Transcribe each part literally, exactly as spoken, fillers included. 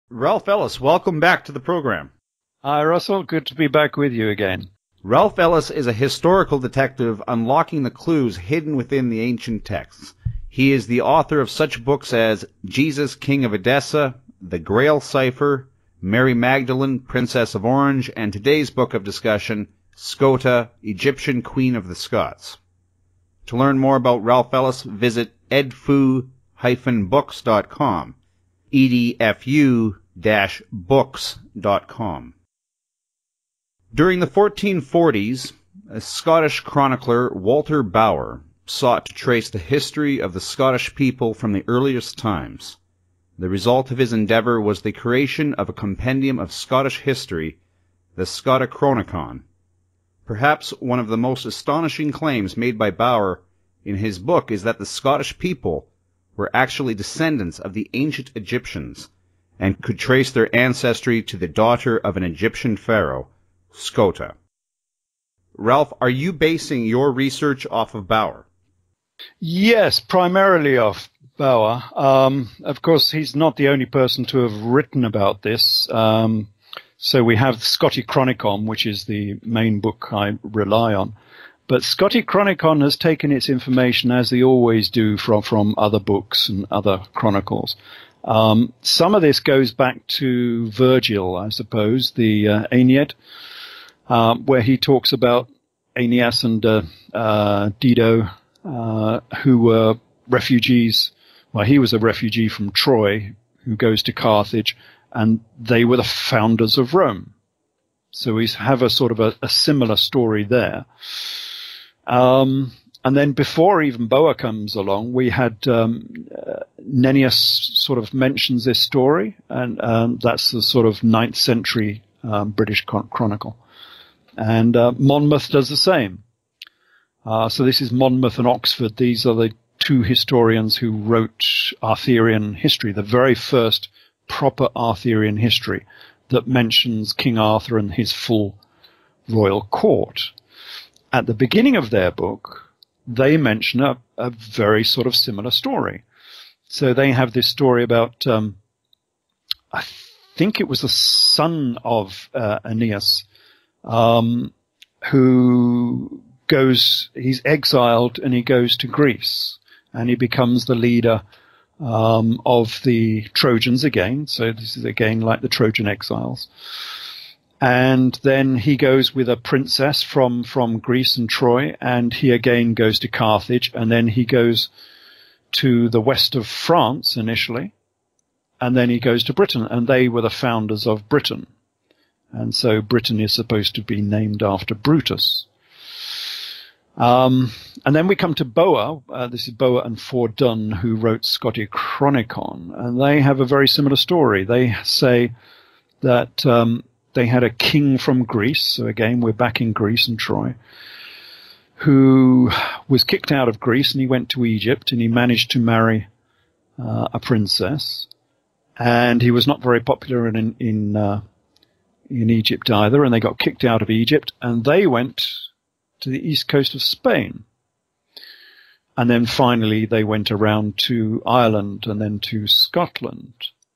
Ralph Ellis, welcome back to the program. Hi, Russell. Good to be back with you again. Ralph Ellis is a historical detective unlocking the clues hidden within the ancient texts. He is the author of such books as Jesus, King of Edessa, The Grail Cipher, Mary Magdalene, Princess of Orange, and today's book of discussion, Scota, Egyptian Queen of the Scots. To learn more about Ralph Ellis, visit edfu dash books dot com, E D F U dash books dot com. During the fourteen forties, a Scottish chronicler, Walter Bower, sought to trace the history of the Scottish people from the earliest times. The result of his endeavor was the creation of a compendium of Scottish history, the Scota Chronicon. Perhaps one of the most astonishing claims made by Bower in his book is that the Scottish people were actually descendants of the ancient Egyptians and could trace their ancestry to the daughter of an Egyptian pharaoh, Scota. Ralph, are you basing your research off of Bower? Yes, primarily off Bower. Um, of course, he's not the only person to have written about this. Um, so we have Scoti Chronicon, which is the main book I rely on. But Scoti Chronicon has taken its information, as they always do, from, from other books and other chronicles. Um, some of this goes back to Virgil, I suppose, the uh, Aeneid, um, where he talks about Aeneas and uh, uh, Dido, uh, who were refugees. Well, he was a refugee from Troy who goes to Carthage, and they were the founders of Rome. So we have a sort of a, a similar story there. Um, and then before even Boer comes along, we had um, uh, Nennius sort of mentions this story, and um, that's the sort of ninth century um, British chron- chronicle. And uh, Monmouth does the same. Uh, so this is Monmouth and Oxford. These are the two historians who wrote Arthurian history, the very first proper Arthurian history that mentions King Arthur and his full royal court. At the beginning of their book, they mention a, a very sort of similar story. So they have this story about, um, I think it was the son of uh, Aeneas, um, who goes, he's exiled and he goes to Greece, and he becomes the leader um, of the Trojans again. So this is again like the Trojan exiles. And then he goes with a princess from, from Greece and Troy, and he again goes to Carthage, and then he goes to the west of France initially, and then he goes to Britain, and they were the founders of Britain. And so Britain is supposed to be named after Brutus. Um, and then we come to Bower. Uh, this is Bower and Fordun, who wrote Scoti Chronicon, and they have a very similar story. They say that um, they had a king from Greece, so again we're back in Greece and Troy, who was kicked out of Greece, and he went to Egypt, and he managed to marry uh, a princess, and he was not very popular in in uh, in Egypt either, and they got kicked out of Egypt, and they went to the east coast of Spain. And then finally they went around to Ireland and then to Scotland.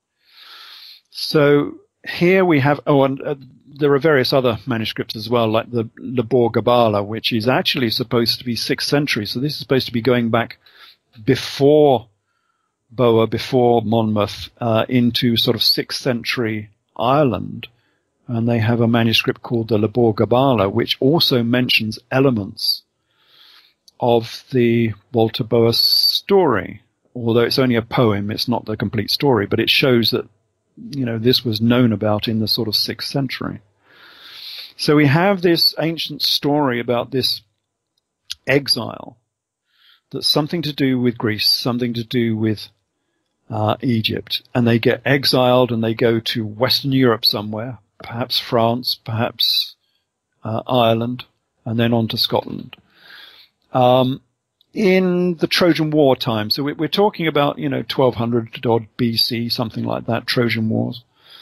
So here we have, oh, and uh, there are various other manuscripts as well, like the Lebor Gabala, which is actually supposed to be sixth century. So this is supposed to be going back before Boer, before Monmouth, uh, into sort of sixth century Ireland. And they have a manuscript called the Lebor Gabala, which also mentions elements of the Walter Boer story. Although it's only a poem, it's not the complete story, but it shows that, you know, this was known about in the sort of sixth century. So we have this ancient story about this exile that's something to do with Greece, something to do with uh, Egypt. And they get exiled and they go to Western Europe somewhere, perhaps France, perhaps uh, Ireland, and then on to Scotland. Um, in the Trojan War time, so we're talking about, you know, twelve hundred odd B C, something like that, Trojan Wars.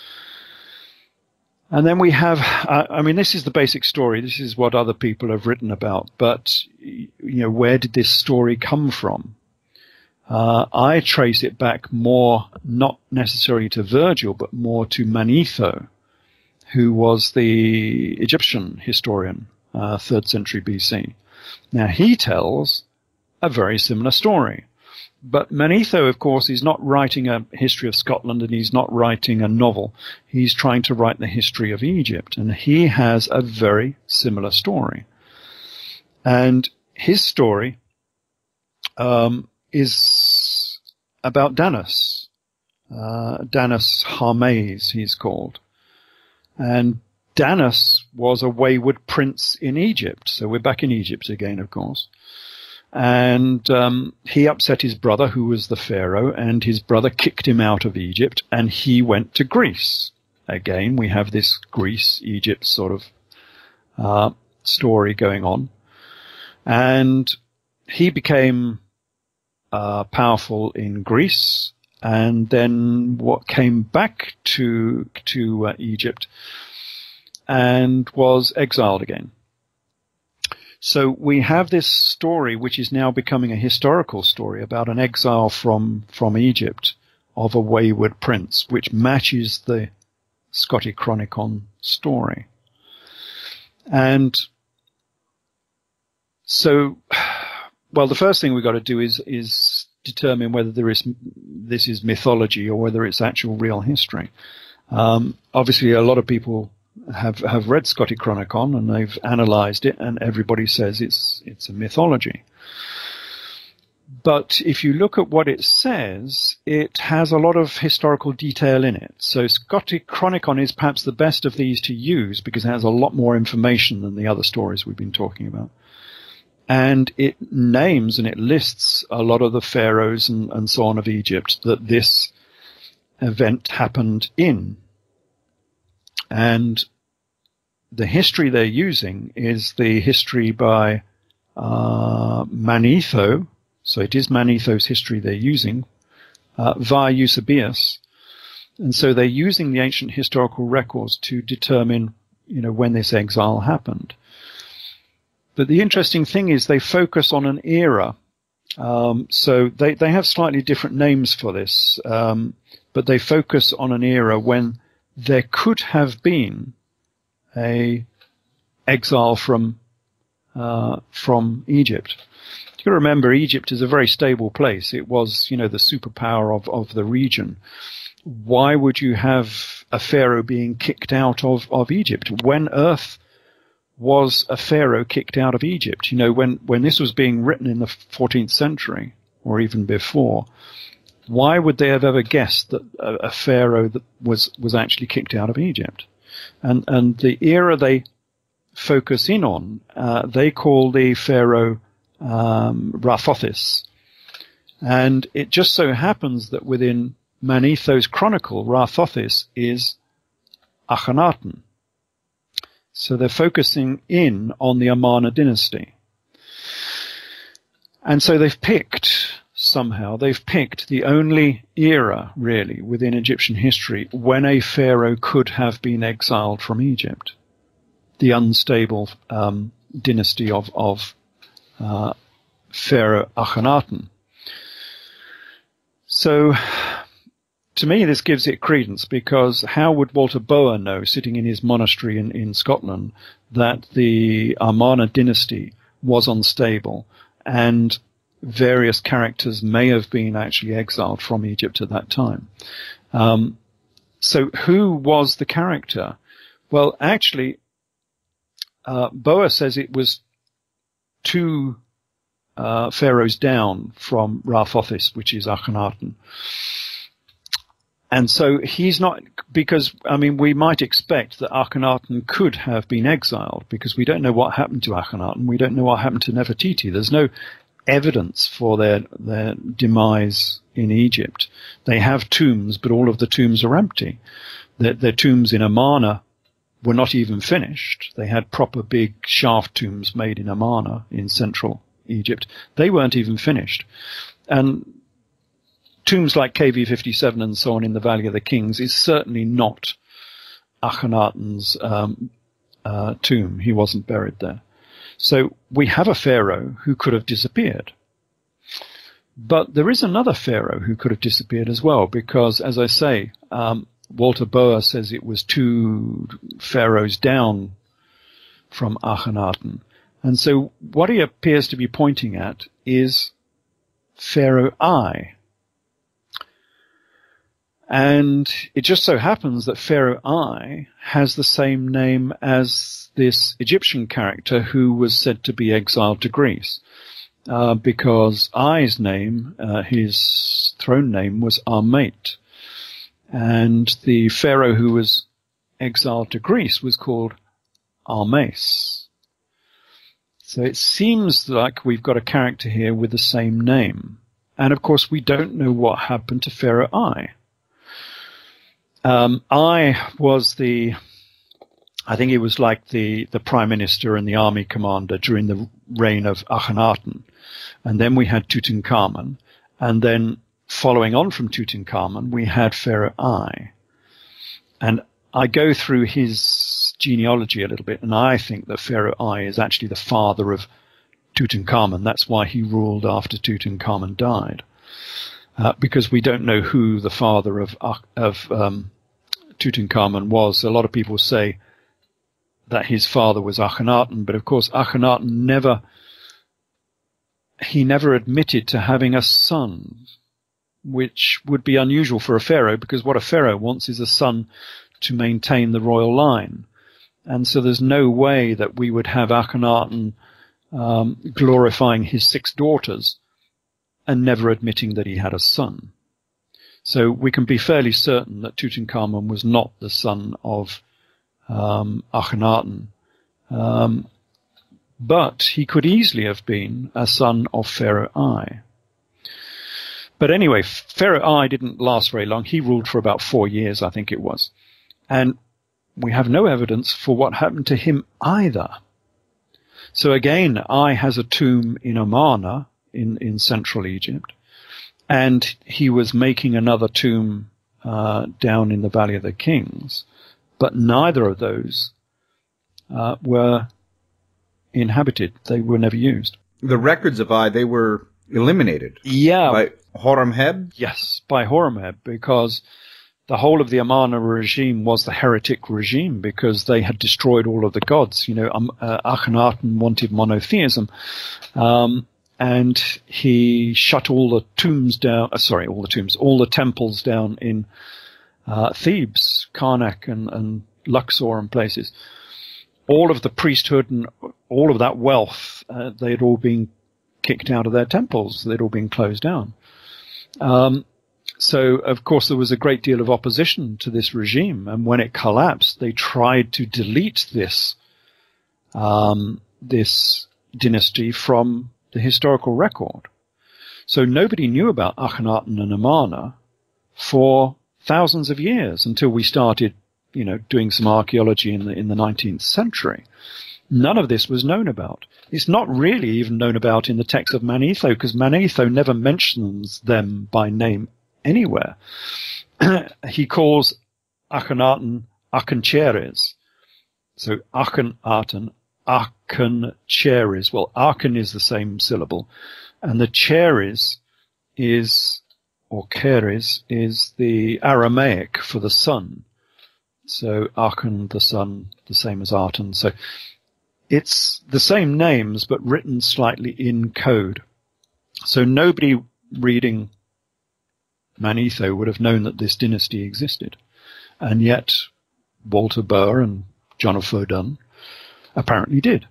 And then we have, uh, I mean, this is the basic story. This is what other people have written about. But, you know, where did this story come from? Uh, I trace it back more, not necessarily to Virgil, but more to Manetho, who was the Egyptian historian, uh, third century B C. Now, he tells a very similar story. But Manetho, of course, is not writing a history of Scotland, and he's not writing a novel. He's trying to write the history of Egypt, and he has a very similar story. And his story um, is about Danos. Uh, Danos Harmes, he's called. And Danos was a wayward prince in Egypt. So we're back in Egypt again, of course. And um, he upset his brother, who was the Pharaoh, and his brother kicked him out of Egypt, and he went to Greece. Again, we have this Greece-Egypt sort of uh, story going on. And he became uh, powerful in Greece, and then what came back to, to uh, Egypt and was exiled again. So we have this story, which is now becoming a historical story about an exile from, from Egypt of a wayward prince, which matches the Scottish Chronicon story. And so, well, the first thing we've got to do is, is determine whether there is, this is mythology or whether it's actual real history. Um, obviously, a lot of people have have read Scottish Chronicon, and they've analysed it, and everybody says it's it's a mythology. But if you look at what it says, it has a lot of historical detail in it. So Scottish Chronicon is perhaps the best of these to use because it has a lot more information than the other stories we've been talking about. And it names and it lists a lot of the pharaohs and, and so on of Egypt that this event happened in. And the history they're using is the history by uh, Manetho. So it is Manetho's history they're using uh, via Eusebius. And so they're using the ancient historical records to determine, you know, when this exile happened. But the interesting thing is they focus on an era. Um, so they, they have slightly different names for this, um, but they focus on an era when there could have been a exile from uh, from Egypt. You've got to remember, Egypt is a very stable place. It was, you know, the superpower of, of the region. Why would you have a pharaoh being kicked out of, of Egypt? When earth was a pharaoh kicked out of Egypt? You know, when, when this was being written in the fourteenth century, or even before, why would they have ever guessed that a, a pharaoh that was, was actually kicked out of Egypt? And, and the era they focus in on, uh, they call the pharaoh um, Raphothis. And it just so happens that within Manetho's chronicle, Raphothis is Akhenaten. So they're focusing in on the Amarna dynasty. And so they've picked, somehow, they've picked the only era, really, within Egyptian history when a pharaoh could have been exiled from Egypt. The unstable um, dynasty of, of uh, Pharaoh Akhenaten. So, to me, this gives it credence, because how would Walter Boer know, sitting in his monastery in, in Scotland, that the Amarna dynasty was unstable and various characters may have been actually exiled from Egypt at that time? Um, so who was the character? Well, actually, uh, Boer says it was two uh, pharaohs down from Raphothis, which is Akhenaten. And so he's not, because, I mean, we might expect that Akhenaten could have been exiled, because we don't know what happened to Akhenaten. We don't know what happened to Nefertiti. There's no evidence for their, their demise in Egypt. They have tombs, but all of the tombs are empty. Their, their tombs in Amarna were not even finished. They had proper big shaft tombs made in Amarna in central Egypt. They weren't even finished. And tombs like K V fifty-seven and so on in the Valley of the Kings is certainly not Akhenaten's um, uh, tomb. He wasn't buried there. So we have a pharaoh who could have disappeared. But there is another pharaoh who could have disappeared as well, because, as I say, um, Walter Boer says it was two pharaohs down from Akhenaten. And so what he appears to be pointing at is Pharaoh I. And it just so happens that Pharaoh I has the same name as this Egyptian character who was said to be exiled to Greece. Uh, because I's name, uh, his throne name, was Armate. And the pharaoh who was exiled to Greece was called Armes. So it seems like we've got a character here with the same name. And of course, we don't know what happened to Pharaoh I. Um, I was the, I think he was like the, the prime minister and the army commander during the reign of Akhenaten. And then we had Tutankhamun. And then following on from Tutankhamun, we had Pharaoh I. And I go through his genealogy a little bit, and I think that Pharaoh I is actually the father of Tutankhamun. That's why he ruled after Tutankhamun died. Uh, because we don't know who the father of, of um, Tutankhamun was. A lot of people say that his father was Akhenaten, but of course Akhenaten never, he never admitted to having a son, which would be unusual for a pharaoh, because what a pharaoh wants is a son to maintain the royal line. And so there's no way that we would have Akhenaten um, glorifying his six daughters and never admitting that he had a son. So we can be fairly certain that Tutankhamun was not the son of um, Akhenaten. Um, but he could easily have been a son of Pharaoh I. But anyway, Pharaoh I didn't last very long. He ruled for about four years, I think it was. And we have no evidence for what happened to him either. So again, I has a tomb in Amarna in, in central Egypt. And he was making another tomb uh, down in the Valley of the Kings. But neither of those uh, were inhabited. They were never used. The records of Ai, they were eliminated. Yeah. By Horemheb? Yes, by Horemheb, because the whole of the Amarna regime was the heretic regime, because they had destroyed all of the gods. You know, um, uh, Akhenaten wanted monotheism. Um, and he shut all the tombs down, uh, sorry, all the tombs, all the temples down in uh, Thebes, Karnak and, and Luxor and places. All of the priesthood and all of that wealth, uh, they had all been kicked out of their temples. They'd all been closed down. Um, so, of course, there was a great deal of opposition to this regime. And when it collapsed, they tried to delete this, um, this dynasty from the historical record. So nobody knew about Akhenaten and Amarna for thousands of years until we started, you know, doing some archaeology in the, in the nineteenth century. None of this was known about. It's not really even known about in the text of Manetho, because Manetho never mentions them by name anywhere. He calls Akhenaten Akhencheres. So Akhenaten, Akhencheres. Well, Akhen is the same syllable, and the Cheres is, or Keres, is the Aramaic for the sun. So Akhen, the sun, the same as Aten. So it's the same names, but written slightly in code. So nobody reading Manetho would have known that this dynasty existed. And yet Walter Boer and John of Fodun apparently did.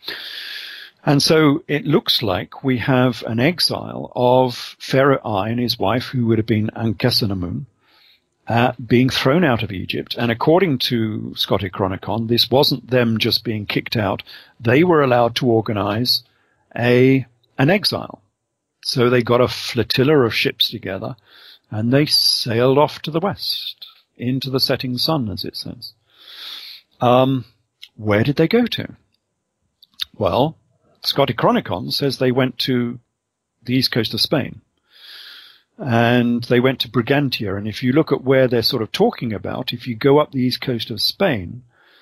And so it looks like we have an exile of Pharaoh I and his wife, who would have been Ankhesenamun, Uh, being thrown out of Egypt. And according to Scottish Chronicon, this wasn't them just being kicked out. They were allowed to organize a an exile. So they got a flotilla of ships together and they sailed off to the west, into the setting sun, as it says. Um, where did they go to? Well, Scottish Chronicon says they went to the east coast of Spain. And they went to Brigantia. And if you look at where they're sort of talking about, if you go up the east coast of Spain,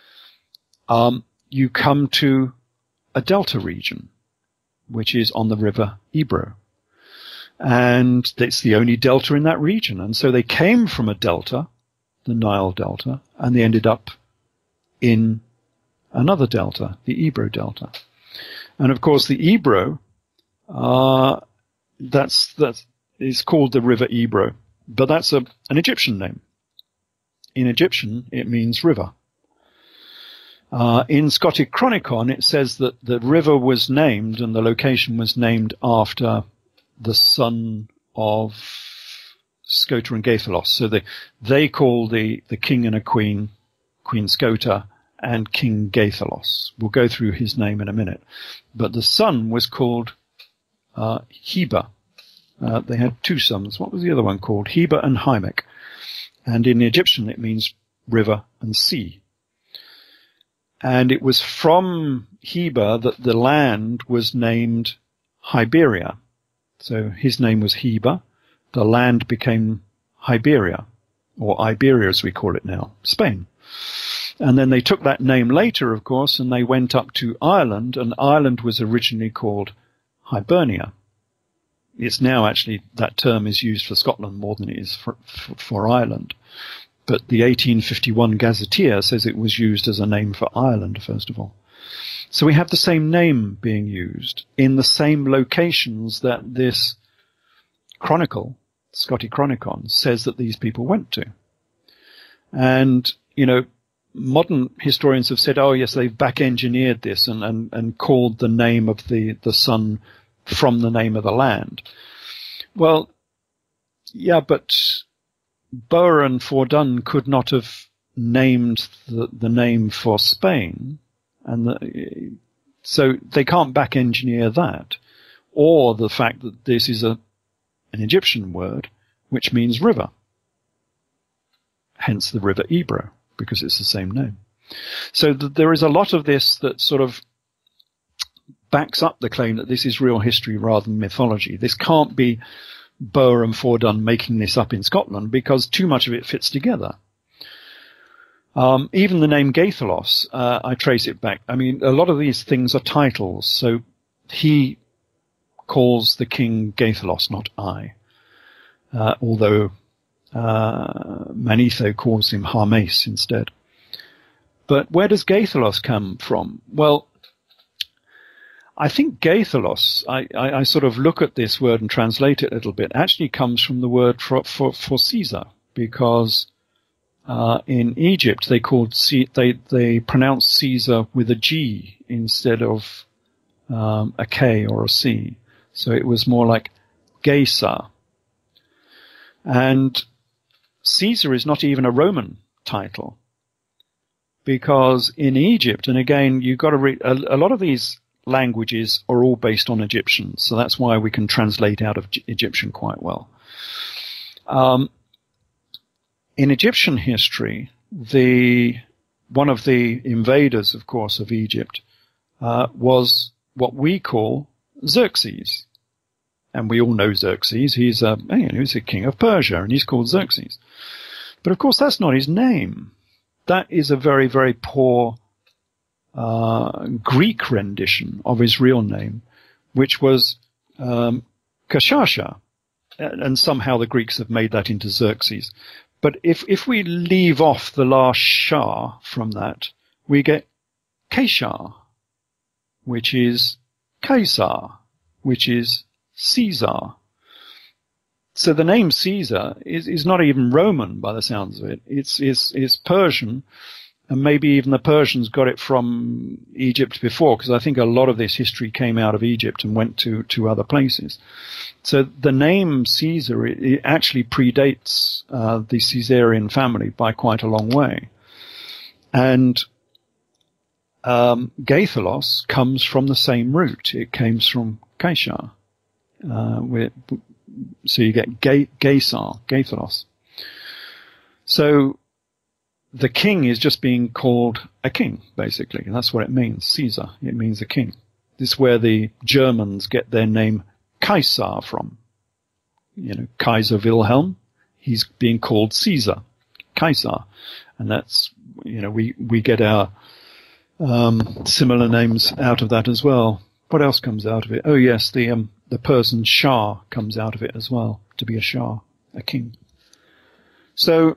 um, you come to a delta region, which is on the river Ebro. And it's the only delta in that region. And so they came from a delta, the Nile Delta, and they ended up in another delta, the Ebro Delta. And of course, the Ebro, uh, that's, that is called the River Ebro, but that's a, an Egyptian name. In Egyptian, it means river. Uh, in Scottish Chronicon, it says that the river was named and the location was named after the son of Scota and Gaythelos. So they, they call the, the king and a queen, Queen Scota, and King Gaythelos. We'll go through his name in a minute. But the son was called uh, Heber. Uh, they had two sons. What was the other one called? Heber and Hymek. And in Egyptian, it means river and sea. And it was from Heber that the land was named Hiberia. So his name was Heber. The land became Hiberia, or Iberia as we call it now, Spain. And then they took that name later, of course, and they went up to Ireland, and Ireland was originally called Hibernia. It's now actually, that term is used for Scotland more than it is for, for, for Ireland. But the eighteen fifty-one Gazetteer says it was used as a name for Ireland, first of all. So we have the same name being used in the same locations that this chronicle, Scottish Chronicon, says that these people went to. And, you know, modern historians have said, oh, yes, they've back-engineered this and, and, and called the name of the, the son from the name of the land. Well, yeah, but Boer and Fordun could not have named the, the name for Spain, and the, so they can't back-engineer that, or the fact that this is a an Egyptian word which means river, hence the river Ebro, because it's the same name. So th- there is a lot of this that sort of backs up the claim that this is real history rather than mythology. This can't be Boer and Fordun making this up in Scotland, because too much of it fits together. Um, even the name Gaythelos, uh, I trace it back. I mean, a lot of these things are titles. So he calls the king Gaythelos, not I. Uh, although uh, Manetho calls him Harmes instead. But where does Gaythelos come from? Well, I think Gaythelos, I, I, I sort of look at this word and translate it a little bit, actually comes from the word for, for, for Caesar, because uh, in Egypt they called C, they they pronounced Caesar with a G instead of um, a K or a C, so it was more like Gaysar. And Caesar is not even a Roman title, because in Egypt, and again you've got to read a, a lot of these languages are all based on Egyptian, so that's why we can translate out of G- Egyptian quite well. Um, in Egyptian history, the one of the invaders, of course, of Egypt uh, was what we call Xerxes, and we all know Xerxes. He's a you know, he's a king of Persia, and he's called Xerxes. But of course, that's not his name. That is a very, very poor Uh, Greek rendition of his real name, which was um, Kashasha, and somehow the Greeks have made that into Xerxes. But if if we leave off the last Shah from that, we get Caesar, which is Caesar, which is Caesar. So the name Caesar is, is not even Roman by the sounds of it. It's, it's, it's Persian. And maybe even the Persians got it from Egypt before, because I think a lot of this history came out of Egypt and went to, to other places. So the name Caesar, it, it actually predates uh, the Caesarian family by quite a long way. And um, Gaythelos comes from the same root. It comes from Caesar. Uh, with, so you get Gay, Gaysar, Gaythelos. So the king is just being called a king, basically. That's what it means, Caesar. It means a king. This is where the Germans get their name Kaiser from. You know, Kaiser Wilhelm, he's being called Caesar, Kaiser. And that's, you know, we, we get our um, similar names out of that as well. What else comes out of it? Oh, yes, the um, the Persian Shah comes out of it as well, to be a Shah, a king. So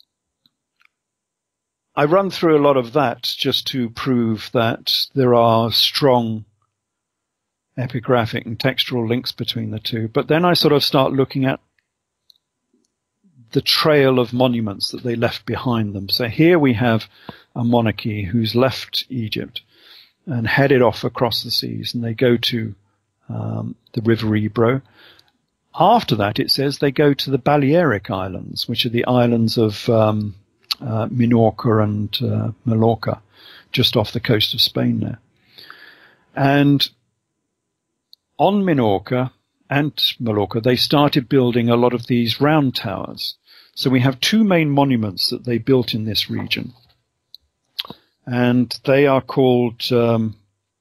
I run through a lot of that just to prove that there are strong epigraphic and textual links between the two. But then I sort of start looking at the trail of monuments that they left behind them. So here we have a monarchy who's left Egypt and headed off across the seas, and they go to um, the River Ebro. After that, it says they go to the Balearic Islands, which are the islands of um, uh, Minorca and uh, Mallorca, just off the coast of Spain there. And on Minorca and Mallorca, they started building a lot of these round towers. So we have two main monuments that they built in this region. And they are called um,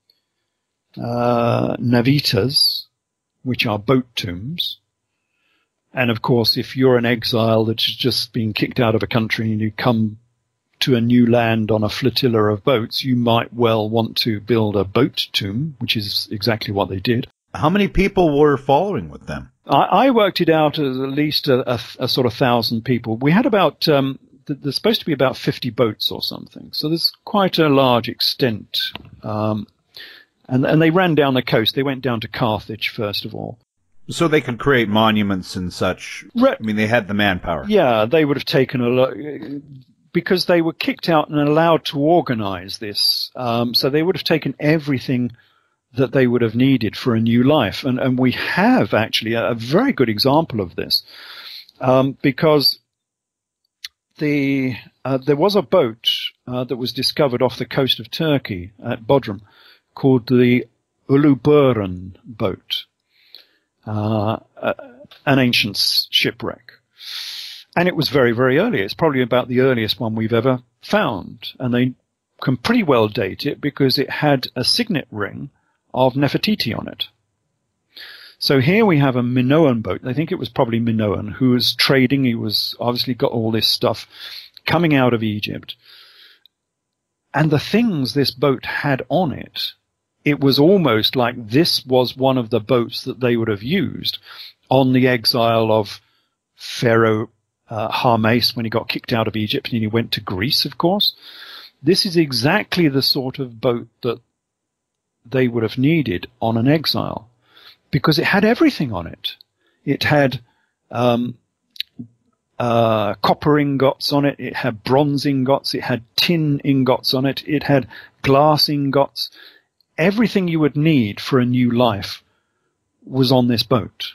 uh, navitas, which are boat tombs. And of course, if you're an exile that's just been kicked out of a country and you come to a new land on a flotilla of boats, you might well want to build a boat tomb, which is exactly what they did. How many people were following with them? I, I worked it out as at least a, a, a sort of thousand people. We had about, um, th- there's supposed to be about fifty boats or something. So there's quite a large extent. Um, and, and they ran down the coast. They went down to Carthage, first of all. So they could create monuments and such. Re- I mean, they had the manpower. Yeah, they would have taken a lot, because they were kicked out and allowed to organize this. Um, so they would have taken everything that they would have needed for a new life. And, and we have actually a, a very good example of this, um, because the uh, there was a boat uh, that was discovered off the coast of Turkey at Bodrum called the Uluburun boat, uh, uh, an ancient shipwreck. And it was very, very early. It's probably about the earliest one we've ever found. And they can pretty well date it because it had a signet ring of Nefertiti on it. So here we have a Minoan boat. I think it was probably Minoan who was trading. He was obviously got all this stuff coming out of Egypt. And the things this boat had on it, it was almost like this was one of the boats that they would have used on the exile of Pharaoh uh, Harmace when he got kicked out of Egypt and he went to Greece, of course. This is exactly the sort of boat that they would have needed on an exile, because it had everything on it. It had um, uh, copper ingots on it. It had bronze ingots. It had tin ingots on it. It had glass ingots. Everything you would need for a new life was on this boat.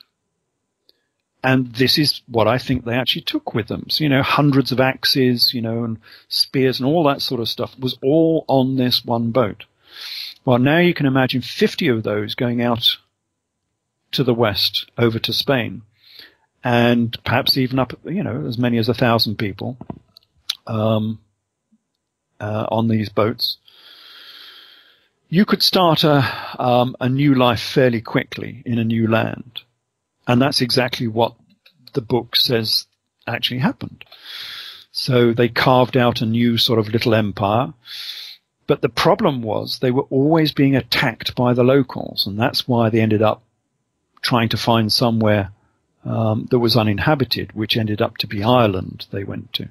And this is what I think they actually took with them. So, you know, hundreds of axes, you know, and spears and all that sort of stuff was all on this one boat. Well, now you can imagine fifty of those going out to the west, over to Spain, and perhaps even up, you know, as many as a thousand people um, uh, on these boats. You could start a, um, a new life fairly quickly in a new land. And that's exactly what the book says actually happened. So they carved out a new sort of little empire. But the problem was they were always being attacked by the locals, and that's why they ended up trying to find somewhere um, that was uninhabited, which ended up to be Ireland they went to.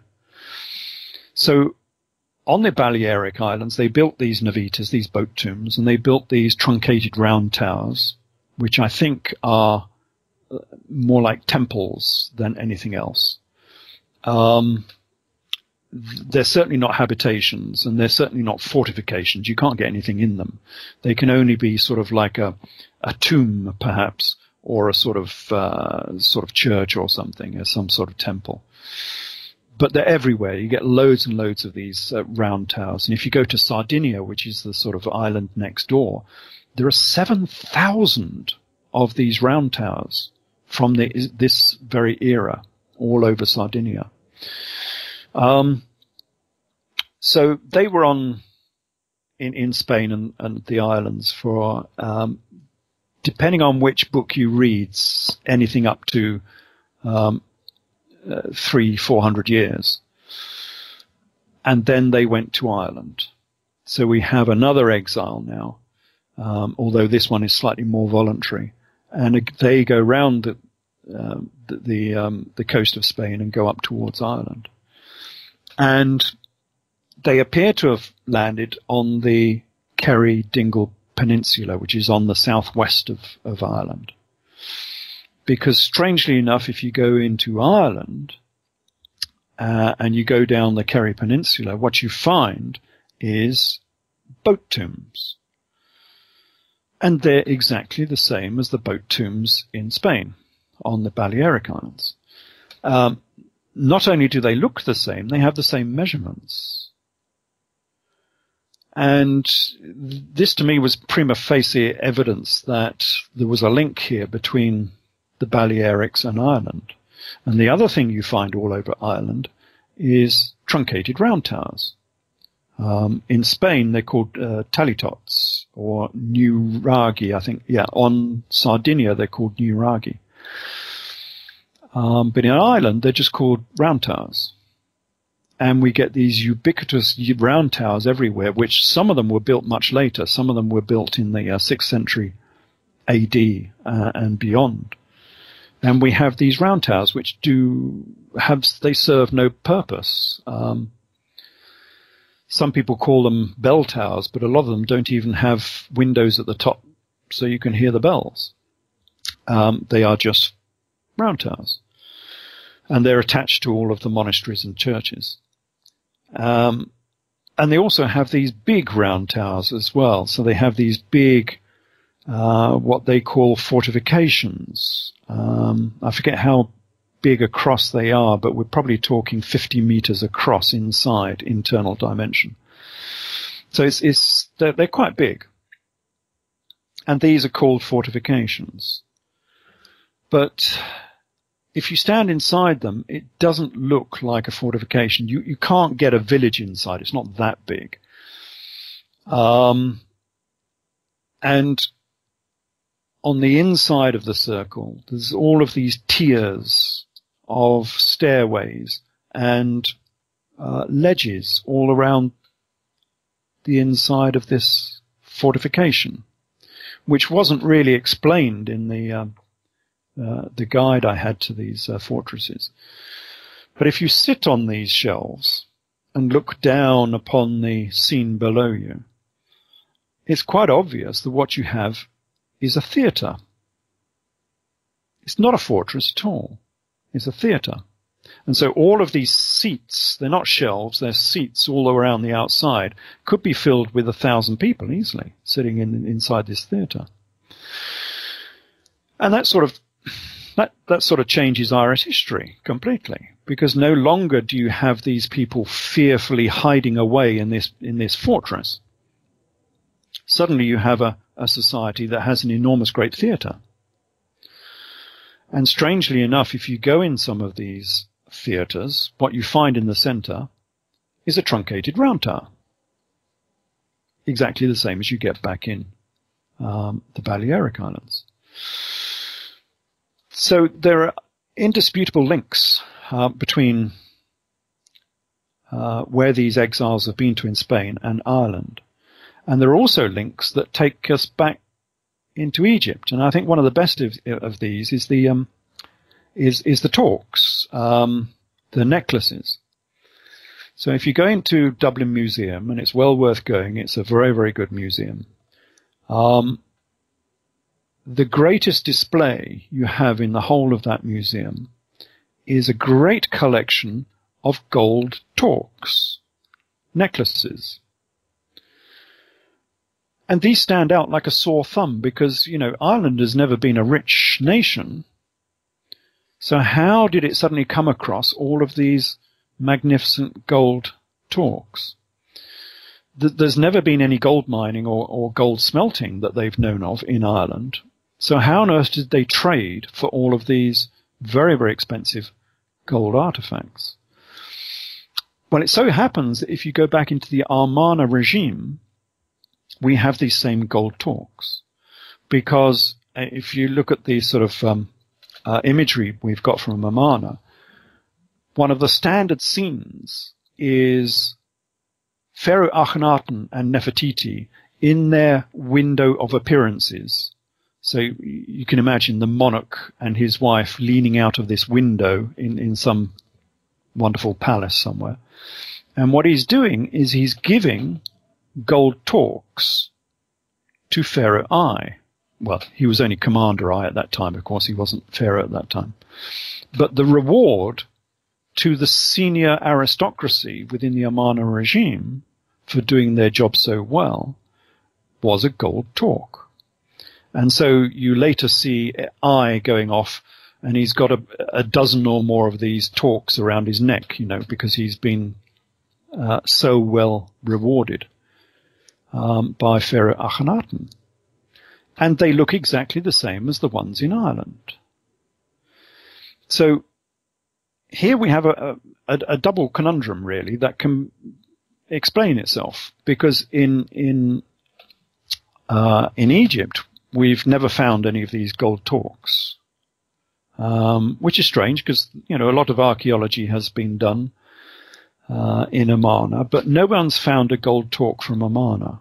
So on the Balearic Islands, they built these navitas, these boat tombs, and they built these truncated round towers, which I think are more like temples than anything else. Um, they're certainly not habitations, and they're certainly not fortifications. You can't get anything in them. They can only be sort of like a, a tomb, perhaps, or a sort of uh, sort of church or something, or some sort of temple. But they're everywhere. You get loads and loads of these uh, round towers. And if you go to Sardinia, which is the sort of island next door, there are seven thousand of these round towers from the, this very era all over Sardinia. Um, so they were on in, in Spain and, and the islands for, um, depending on which book you read, anything up to um, uh, three, four hundred years. And then they went to Ireland. So we have another exile now, um, although this one is slightly more voluntary. and they go round the uh, the the, um, the coast of Spain and go up towards Ireland, and they appear to have landed on the Kerry Dingle Peninsula, which is on the southwest of, of Ireland. Because strangely enough, if you go into Ireland uh, and you go down the Kerry Peninsula, what you find is boat tombs. And they're exactly the same as the boat tombs in Spain on the Balearic Islands. Um, not only do they look the same, they have the same measurements. And this to me was prima facie evidence that there was a link here between the Balearics and Ireland. And the other thing you find all over Ireland is truncated round towers. Um, in Spain, they're called uh, talitots or nuraghi, I think. Yeah, on Sardinia, they're called nuraghi. Um, but in Ireland, they're just called round towers. And we get these ubiquitous round towers everywhere, which some of them were built much later. Some of them were built in the uh, sixth century A D uh, and beyond. And we have these round towers which do have, they serve no purpose. Um, some people call them bell towers, but a lot of them don't even have windows at the top so you can hear the bells. Um, they are just round towers. And they're attached to all of the monasteries and churches. Um, and they also have these big round towers as well. So they have these big, uh, what they call fortifications. Um, I forget how big across they are, but we're probably talking fifty meters across inside internal dimension. So it's, it's they're, they're quite big. And these are called fortifications. But if you stand inside them, it doesn't look like a fortification. You you can't get a village inside. It's not that big. Um, and on the inside of the circle, there's all of these tiers of stairways and uh, ledges all around the inside of this fortification, which wasn't really explained in the um, Uh, the guide I had to these uh, fortresses. But if you sit on these shelves and look down upon the scene below you, it's quite obvious that what you have is a theatre. It's not a fortress at all. It's a theatre. And so all of these seats, they're not shelves, they're seats all around the outside, could be filled with a thousand people easily sitting in, inside this theatre. And that sort of That, that sort of changes Irish history completely, because no longer do you have these people fearfully hiding away in this, in this fortress. Suddenly you have a, a society that has an enormous great theatre. And strangely enough, if you go in some of these theatres, what you find in the centre is a truncated round tower. Exactly the same as you get back in um, the Balearic Islands. So there are indisputable links uh, between uh, where these exiles have been to in Spain and Ireland. And there are also links that take us back into Egypt. And I think one of the best of, of these is the um, is is the talks, um, the necklaces. So if you go into Dublin Museum, and it's well worth going, it's a very, very good museum. Um, The greatest display you have in the whole of that museum is a great collection of gold torques, necklaces. And these stand out like a sore thumb because, you know, Ireland has never been a rich nation. So how did it suddenly come across all of these magnificent gold torques? There's never been any gold mining or, or gold smelting that they've known of in Ireland. So how on earth did they trade for all of these very, very expensive gold artifacts? Well, it so happens that if you go back into the Amarna regime, we have these same gold torques. Because if you look at the sort of um, uh, imagery we've got from Amarna, one of the standard scenes is Pharaoh Akhenaten and Nefertiti in their window of appearances, So you can imagine the monarch and his wife leaning out of this window in, in some wonderful palace somewhere. And what he's doing is he's giving gold torques to Pharaoh I. Well, he was only Commander I at that time. Of course, he wasn't Pharaoh at that time. But the reward to the senior aristocracy within the Amarna regime for doing their job so well was a gold torque. And so you later see I going off, and he's got a, a dozen or more of these torques around his neck, you know, because he's been uh, so well rewarded um, by Pharaoh Akhenaten. And they look exactly the same as the ones in Ireland. So here we have a, a, a double conundrum, really, that can explain itself. Because in in uh, in Egypt, we've never found any of these gold torques, um, which is strange because, you know, a lot of archaeology has been done uh, in Amarna, but no one's found a gold torque from Amarna.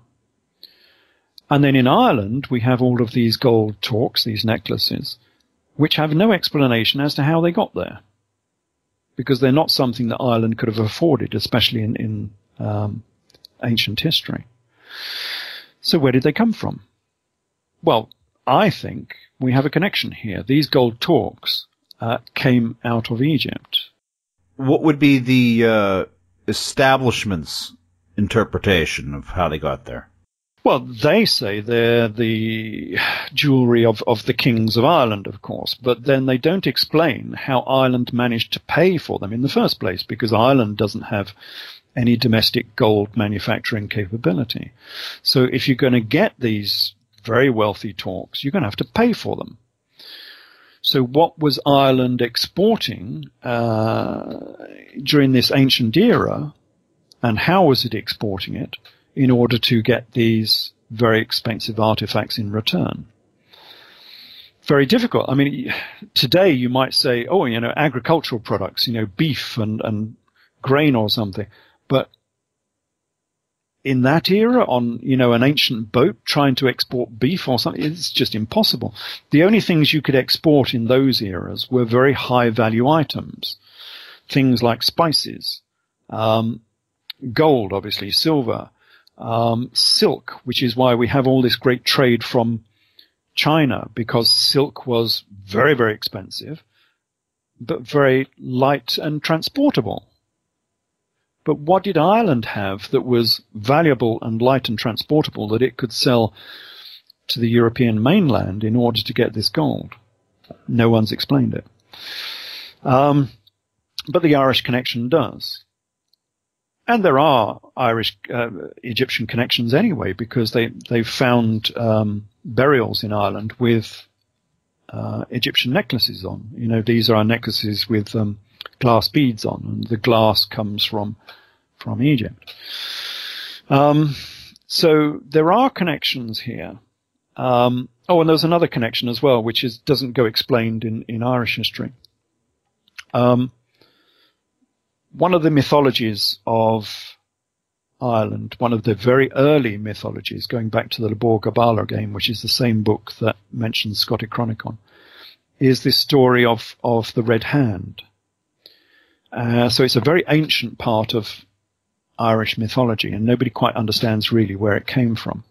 And then in Ireland, we have all of these gold torques, these necklaces, which have no explanation as to how they got there, because they're not something that Ireland could have afforded, especially in, in um, ancient history. So where did they come from? Well, I think we have a connection here. These gold torques uh, came out of Egypt. What would be the uh, establishment's interpretation of how they got there? Well, they say they're the jewellery of, of the kings of Ireland, of course, but then they don't explain how Ireland managed to pay for them in the first place, because Ireland doesn't have any domestic gold manufacturing capability. So if you're going to get these very wealthy torques, you're going to have to pay for them. So what was Ireland exporting uh, during this ancient era, and how was it exporting it in order to get these very expensive artifacts in return? Very difficult. I mean, today you might say, oh, you know, agricultural products, you know, beef and, and grain or something. But in that era, on, you know, an ancient boat trying to export beef or something, it's just impossible. The only things you could export in those eras were very high value items. Things like spices, um, gold, obviously, silver, um, silk, which is why we have all this great trade from China, because silk was very, very expensive, but very light and transportable. But what did Ireland have that was valuable and light and transportable that it could sell to the European mainland in order to get this gold? No one's explained it. Um, but the Irish connection does. And there are Irish uh, Egyptian connections anyway, because they, they've found um, burials in Ireland with uh, Egyptian necklaces on. You know, these are necklaces with um, glass beads on, and the glass comes from from Egypt. Um, so there are connections here. Um, oh, and there's another connection as well, which is doesn't go explained in, in Irish history. Um, one of the mythologies of Ireland, one of the very early mythologies, going back to the Lebor Gabála game, which is the same book that mentions Scottish Chronicon, is this story of, of the Red Hand. Uh, so it's a very ancient part of Irish mythology, and nobody quite understands really where it came from.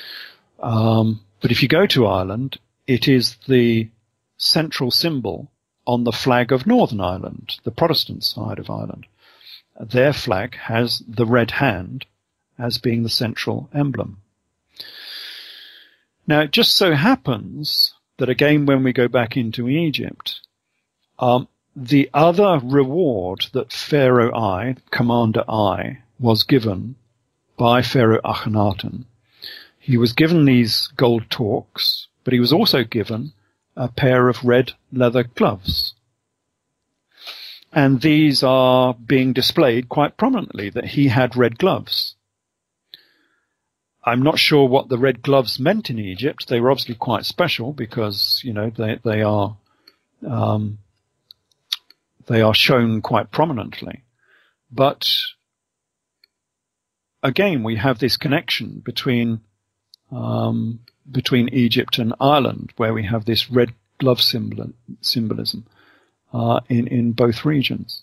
Um, but if you go to Ireland, it is the central symbol on the flag of Northern Ireland, the Protestant side of Ireland. Their flag has the Red Hand as being the central emblem. Now, it just so happens that again, when we go back into Egypt, um, the other reward that Pharaoh I, Commander I, was given by Pharaoh Akhenaten, he was given these gold torques, but he was also given a pair of red leather gloves. And these are being displayed quite prominently, that he had red gloves. I'm not sure what the red gloves meant in Egypt. They were obviously quite special because, you know, they, they are... Um, They are shown quite prominently. But again, we have this connection between um, between Egypt and Ireland, where we have this red glove symbol, symbolism uh, in, in both regions.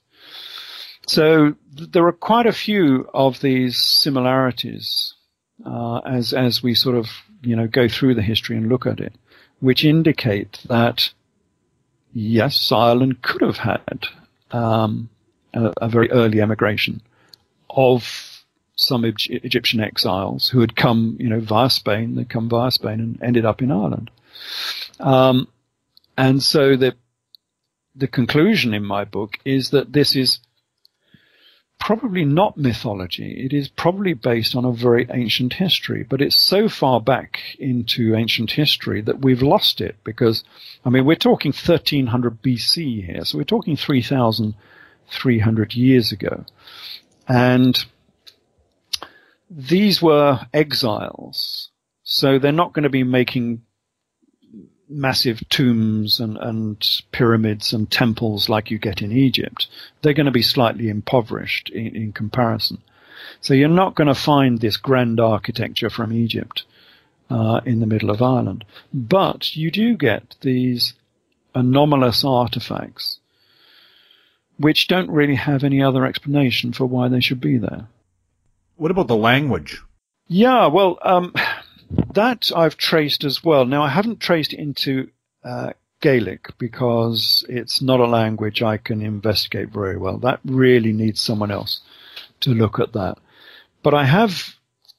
So th- there are quite a few of these similarities uh, as as we sort of, you know, go through the history and look at it, which indicate that, yes, Ireland could have had um, a, a very early emigration of some Egy- Egyptian exiles who had come, you know, via Spain. They'd come via Spain and ended up in Ireland. Um, and so the the conclusion in my book is that this is probably not mythology. It is probably based on a very ancient history, but it's so far back into ancient history that we've lost it because, I mean, we're talking thirteen hundred B C here, so we're talking three thousand three hundred years ago. And these were exiles, so they're not going to be making massive tombs and, and pyramids and temples like you get in Egypt. They're going to be slightly impoverished in, in comparison. So you're not going to find this grand architecture from Egypt uh, in the middle of Ireland. But you do get these anomalous artifacts which don't really have any other explanation for why they should be there. What about the language? Yeah, well, um, that I've traced as well. Now, I haven't traced it into uh, Gaelic because it's not a language I can investigate very well. That really needs someone else to look at that. But I have,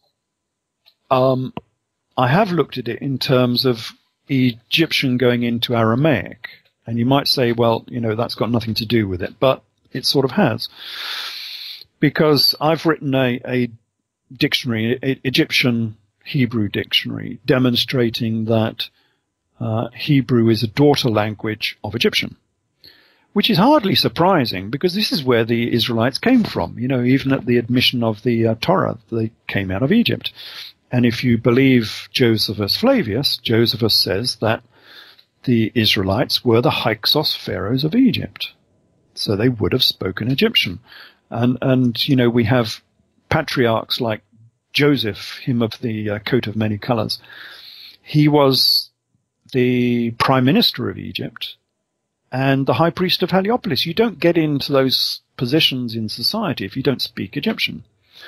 um, I have looked at it in terms of Egyptian going into Aramaic. And you might say, well, you know, that's got nothing to do with it, but it sort of has. Because I've written a, a dictionary, a Egyptian Hebrew dictionary, demonstrating that uh, Hebrew is a daughter language of Egyptian, which is hardly surprising because this is where the Israelites came from. You know, even at the admission of the uh, Torah, they came out of Egypt. And if you believe Josephus Flavius, Josephus says that the Israelites were the Hyksos pharaohs of Egypt. So they would have spoken Egyptian. And, and you know, we have patriarchs like Joseph, him of the uh, coat of many colors. He was the prime minister of Egypt and the high priest of Heliopolis. You don't get into those positions in society if you don't speak Egyptian.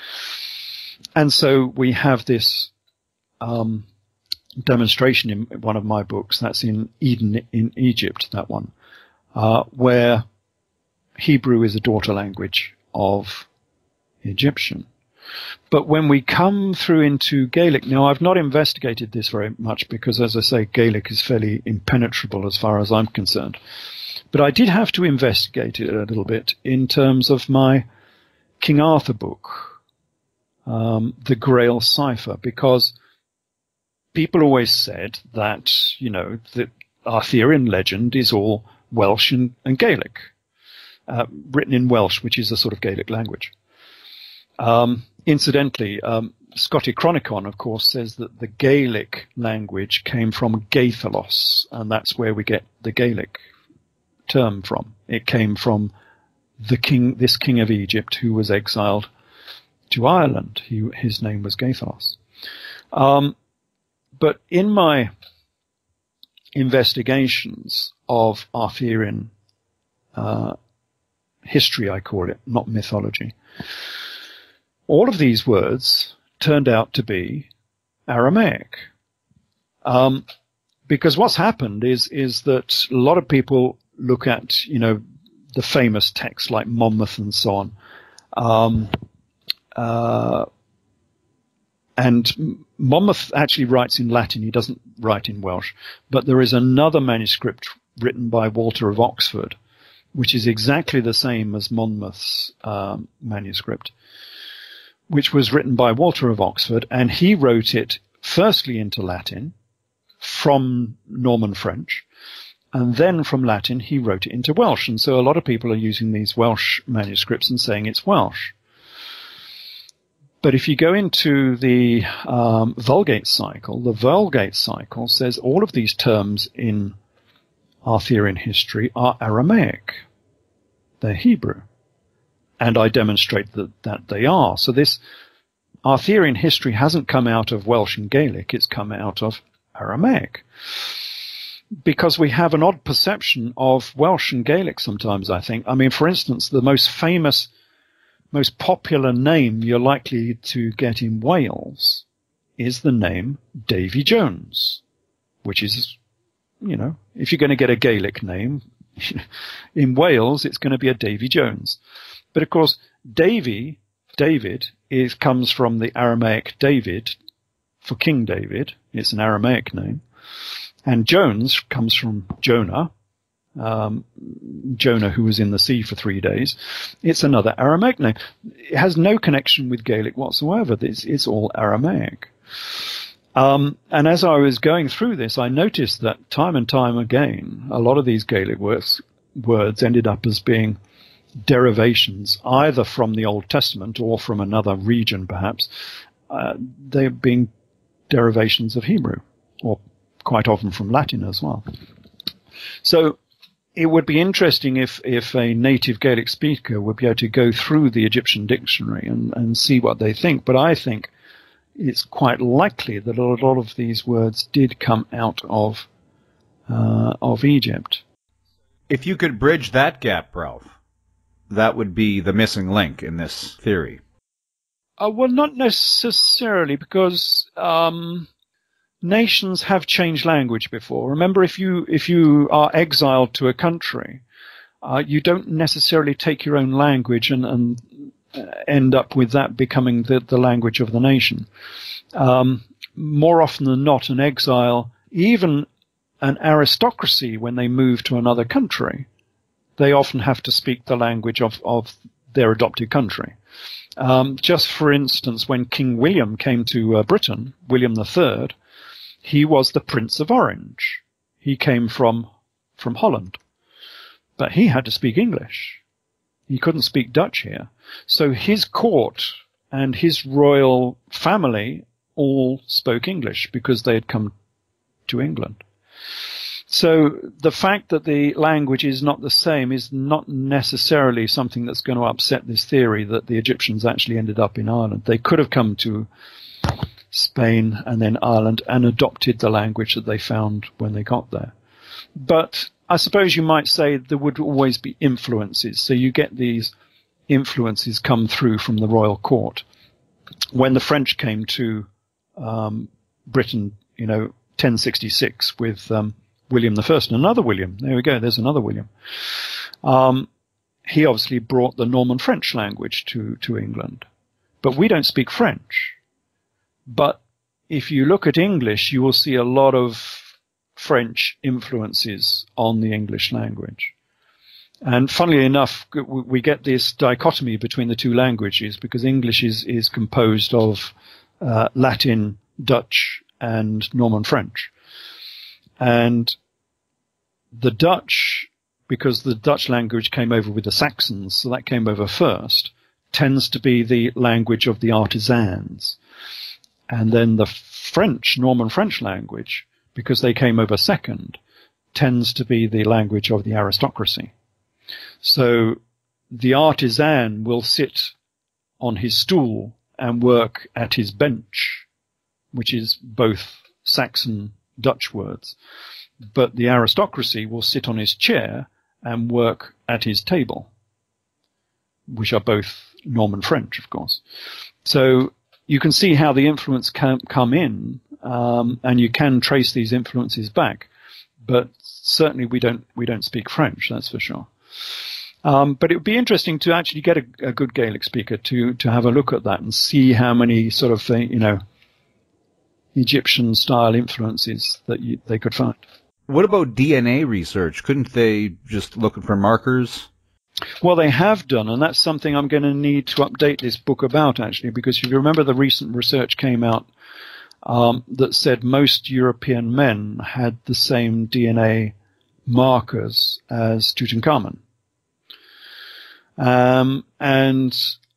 And so we have this um, demonstration in one of my books, that's in Eden in Egypt, that one, uh, where Hebrew is a daughter language of Egyptian. But when we come through into Gaelic, now I've not investigated this very much because, as I say, Gaelic is fairly impenetrable as far as I'm concerned. But I did have to investigate it a little bit in terms of my King Arthur book, um, the Grail Cipher, because people always said that, you know, the Arthurian legend is all Welsh and, and Gaelic, uh, written in Welsh, which is a sort of Gaelic language. Um, incidentally, um, Scottish Chronicon, of course, says that the Gaelic language came from Gaythelos, and that's where we get the Gaelic term from. It came from the king, this king of Egypt, who was exiled to Ireland. He, his name was Gaythelos. Um, but in my investigations of Arthurian uh, history, I call it, not mythology, all of these words turned out to be Aramaic. Um, because what's happened is, is that a lot of people look at, you know, the famous texts like Monmouth and so on. Um, uh, and Monmouth actually writes in Latin. He doesn't write in Welsh. But there is another manuscript written by Walter of Oxford, which is exactly the same as Monmouth's um, manuscript, which was written by Walter of Oxford, and he wrote it firstly into Latin from Norman French, and then from Latin he wrote it into Welsh. And so a lot of people are using these Welsh manuscripts and saying it's Welsh. But if you go into the um, Vulgate cycle, the Vulgate cycle says all of these terms in Arthurian history are Aramaic. They're Hebrew. And I demonstrate that, that they are. So this our theory in history hasn't come out of Welsh and Gaelic, it's come out of Aramaic. Because we have an odd perception of Welsh and Gaelic sometimes, I think. I mean, for instance, the most famous, most popular name you're likely to get in Wales is the name Davy Jones, which is, you know, if you're going to get a Gaelic name, in Wales, it's going to be a Davy Jones. But of course, Davy, David, is, comes from the Aramaic David, for King David. It's an Aramaic name. And Jones comes from Jonah, um, Jonah who was in the sea for three days. It's another Aramaic name. It has no connection with Gaelic whatsoever. It's, it's all Aramaic. Um, and as I was going through this, I noticed that time and time again, a lot of these Gaelic words, words ended up as being derivations, either from the Old Testament or from another region, perhaps. Uh, they're being derivations of Hebrew, or quite often from Latin as well. So it would be interesting if, if a native Gaelic speaker would be able to go through the Egyptian dictionary and, and see what they think. But I think it's quite likely that a lot of these words did come out of uh, of Egypt. If you could bridge that gap, Ralph, that would be the missing link in this theory. Uh, well, not necessarily, because um, nations have changed language before. Remember, if you if you are exiled to a country, uh, you don't necessarily take your own language and, and end up with that becoming the, the language of the nation. Um, more often than not, an exile, even an aristocracy, when they move to another country, they often have to speak the language of, of their adopted country. Um, just for instance, when King William came to uh, Britain, William the Third, he was the Prince of Orange. He came from from Holland, but he had to speak English. He couldn't speak Dutch here. So his court and his royal family all spoke English because they had come to England. So the fact that the language is not the same is not necessarily something that's going to upset this theory that the Egyptians actually ended up in Ireland. They could have come to Spain and then Ireland and adopted the language that they found when they got there. But I suppose you might say there would always be influences. So you get these influences come through from the royal court. When the French came to um, Britain, you know, ten sixty-six with um, William the First, and another William. There we go. There's another William. Um, he obviously brought the Norman French language to, to England. But we don't speak French. But if you look at English, you will see a lot of French influences on the English language. And funnily enough, we get this dichotomy between the two languages because English is, is composed of uh, Latin, Dutch, and Norman French. And the Dutch, because the Dutch language came over with the Saxons, so that came over first, tends to be the language of the artisans. And then the French, Norman French language, because they came over second, tends to be the language of the aristocracy. So the artisan will sit on his stool and work at his bench, which is both Saxon, Dutch words, but the aristocracy will sit on his chair and work at his table, which are both Norman French, of course. So you can see how the influence can come in, um, and you can trace these influences back, but certainly we don't we don't speak French, that's for sure. Um, but it would be interesting to actually get a, a good Gaelic speaker to to have a look at that and see how many sort of uh, you know Egyptian-style influences that you, they could find. What about D N A research? Couldn't they just look for markers? Well, they have done, and that's something I'm going to need to update this book about, actually, because if you remember the recent research came out um, that said most European men had the same D N A markers as Tutankhamun. Um, and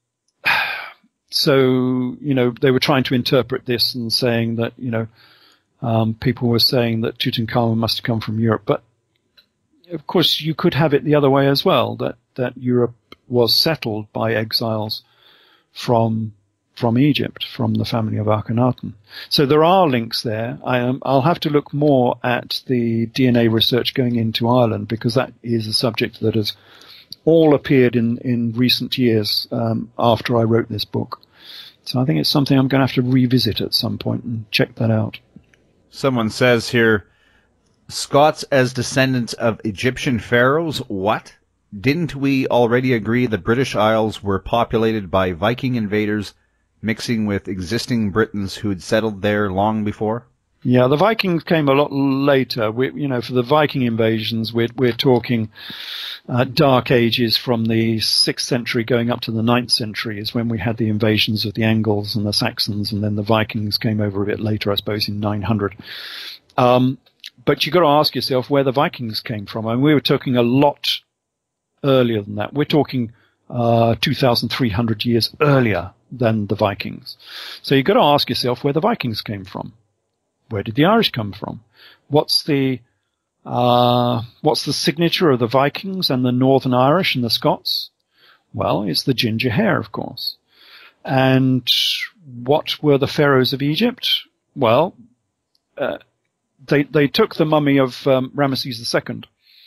so, you know, they were trying to interpret this and saying that, you know, um, people were saying that Tutankhamun must have come from Europe. But, of course, you could have it the other way as well, that, that Europe was settled by exiles from from Egypt, from the family of Akhenaten. So there are links there. I, um, I'll have to look more at the D N A research going into Ireland, because that is a subject that has all appeared in, in recent years um, after I wrote this book. So I think it's something I'm going to have to revisit at some point and check that out. Someone says here, Scots as descendants of Egyptian pharaohs? What? Didn't we already agree the British Isles were populated by Viking invaders mixing with existing Britons who had settled there long before? Yeah, the Vikings came a lot later. We, you know, for the Viking invasions, we're, we're talking uh, dark ages from the sixth century going up to the ninth century is when we had the invasions of the Angles and the Saxons, and then the Vikings came over a bit later, I suppose, in nine hundred. Um, but you've got to ask yourself where the Vikings came from. I mean, we were talking a lot earlier than that. We're talking uh, two thousand three hundred years earlier than the Vikings. So you've got to ask yourself where the Vikings came from. Where did the Irish come from? What's the uh, what's the signature of the Vikings and the Northern Irish and the Scots? Well, it's the ginger hair, of course. And what were the pharaohs of Egypt? Well, uh, they they took the mummy of um, Ramesses the Second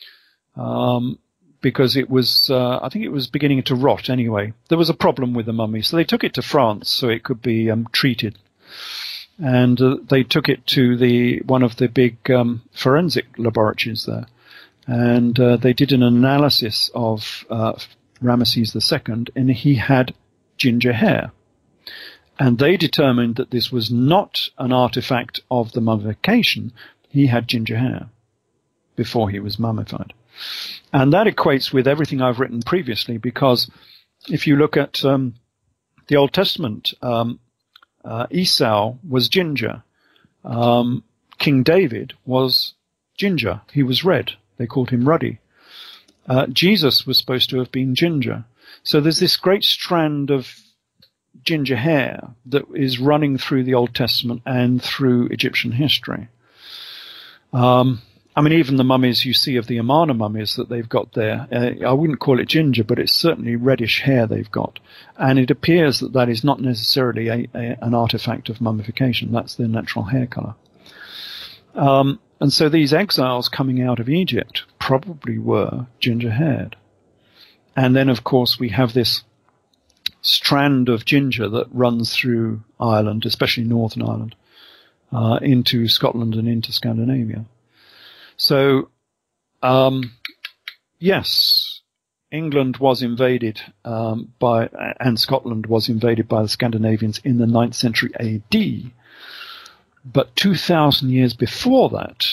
um, because it was uh, I think it was beginning to rot anyway. There was a problem with the mummy, so they took it to France so it could be um, treated. And uh, they took it to the one of the big um, forensic laboratories there, and uh, they did an analysis of uh, Ramesses the Second, and he had ginger hair. And they determined that this was not an artifact of the mummification. He had ginger hair before he was mummified. And that equates with everything I've written previously, because if you look at um, the Old Testament, um, Uh, Esau was ginger. Um, King David was ginger. He was red. They called him ruddy. Uh, Jesus was supposed to have been ginger. So there's this great strand of ginger hair that is running through the Old Testament and through Egyptian history. Um, I mean, even the mummies you see of the Amarna mummies that they've got there, uh, I wouldn't call it ginger, but it's certainly reddish hair they've got. And it appears that that is not necessarily a, a, an artifact of mummification. That's their natural hair color. Um, and so these exiles coming out of Egypt probably were ginger-haired. And then, of course, we have this strand of ginger that runs through Ireland, especially Northern Ireland, uh, into Scotland and into Scandinavia. So, um, yes, England was invaded um, by, and Scotland was invaded by the Scandinavians in the ninth century A D. But two thousand years before that,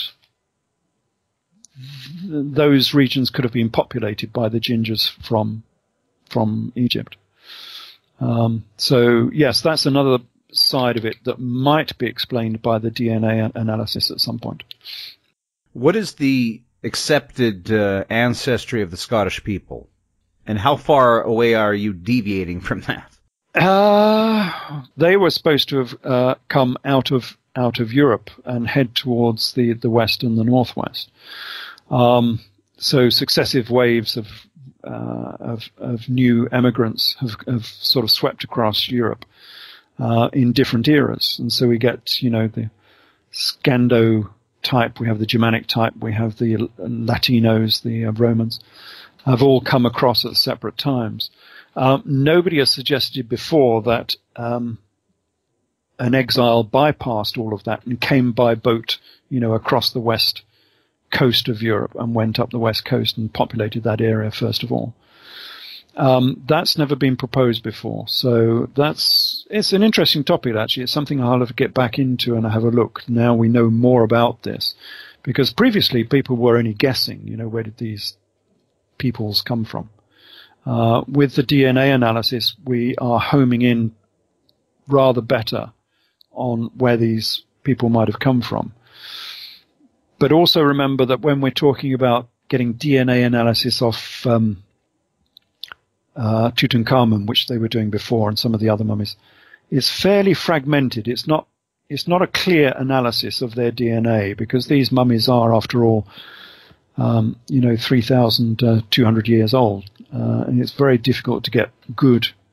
those regions could have been populated by the gingers from from Egypt. Um, so, yes, that's another side of it that might be explained by the D N A analysis at some point. What is the accepted uh, ancestry of the Scottish people? And how far away are you deviating from that? Uh, they were supposed to have uh, come out of out of Europe and head towards the, the west and the northwest. Um, so successive waves of, uh, of of new emigrants have, have sort of swept across Europe uh, in different eras. And so we get, you know, the Scando type, we have the Germanic type, we have the Latinos, the uh, Romans, have all come across at separate times. Um, nobody has suggested before that um, an exile bypassed all of that and came by boat, you know, across the west coast of Europe and went up the west coast and populated that area first of all. Um, that's never been proposed before. So that's, it's an interesting topic, actually. It's something I'll have to get back into and have a look. Now we know more about this, because previously people were only guessing, you know, where did these peoples come from? Uh, with the D N A analysis, we are homing in rather better on where these people might have come from. But also remember that when we're talking about getting D N A analysis off um, uh, Tutankhamun, which they were doing before, and some of the other mummies, it's fairly fragmented. It's not it's not a clear analysis of their D N A, because these mummies are, after all, um, you know, three thousand two hundred years old, uh, and it's very difficult to get good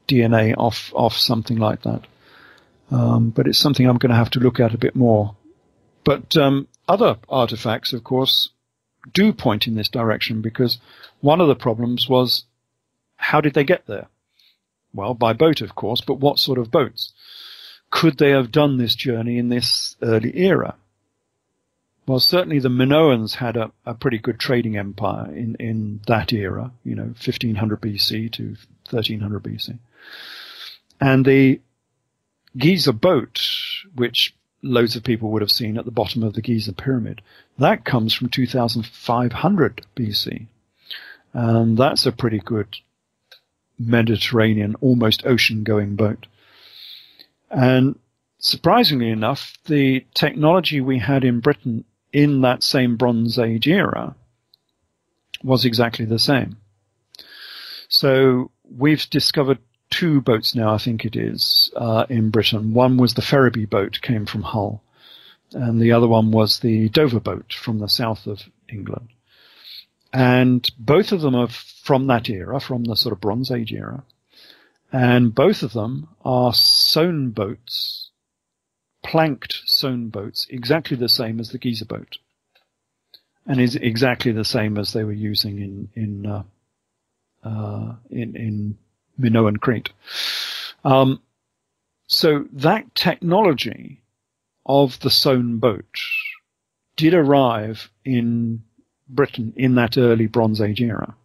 D N A off off something like that. Um, but it's something I'm going to have to look at a bit more. But um, other artifacts, of course, do point in this direction, because one of the problems was, how did they get there? Well, by boat, of course, but what sort of boats? Could they have done this journey in this early era? Well, certainly the Minoans had a, a pretty good trading empire in, in that era, you know, fifteen hundred B C to thirteen hundred B C. And the Giza boat, which loads of people would have seen at the bottom of the Giza pyramid, that comes from two thousand five hundred B C. And that's a pretty good Mediterranean, almost ocean-going boat. And surprisingly enough, the technology we had in Britain in that same Bronze Age era was exactly the same. So we've discovered two boats now, I think it is, uh, in Britain. One was the Ferriby boat, came from Hull, and the other one was the Dover boat from the south of England. And both of them are from that era, from the sort of Bronze Age era. And both of them are sewn boats, planked sewn boats, exactly the same as the Giza boat. And is exactly the same as they were using in, in, uh, uh, in, in Minoan Crete. Um, so that technology of the sewn boat did arrive in Britain in that early Bronze Age era.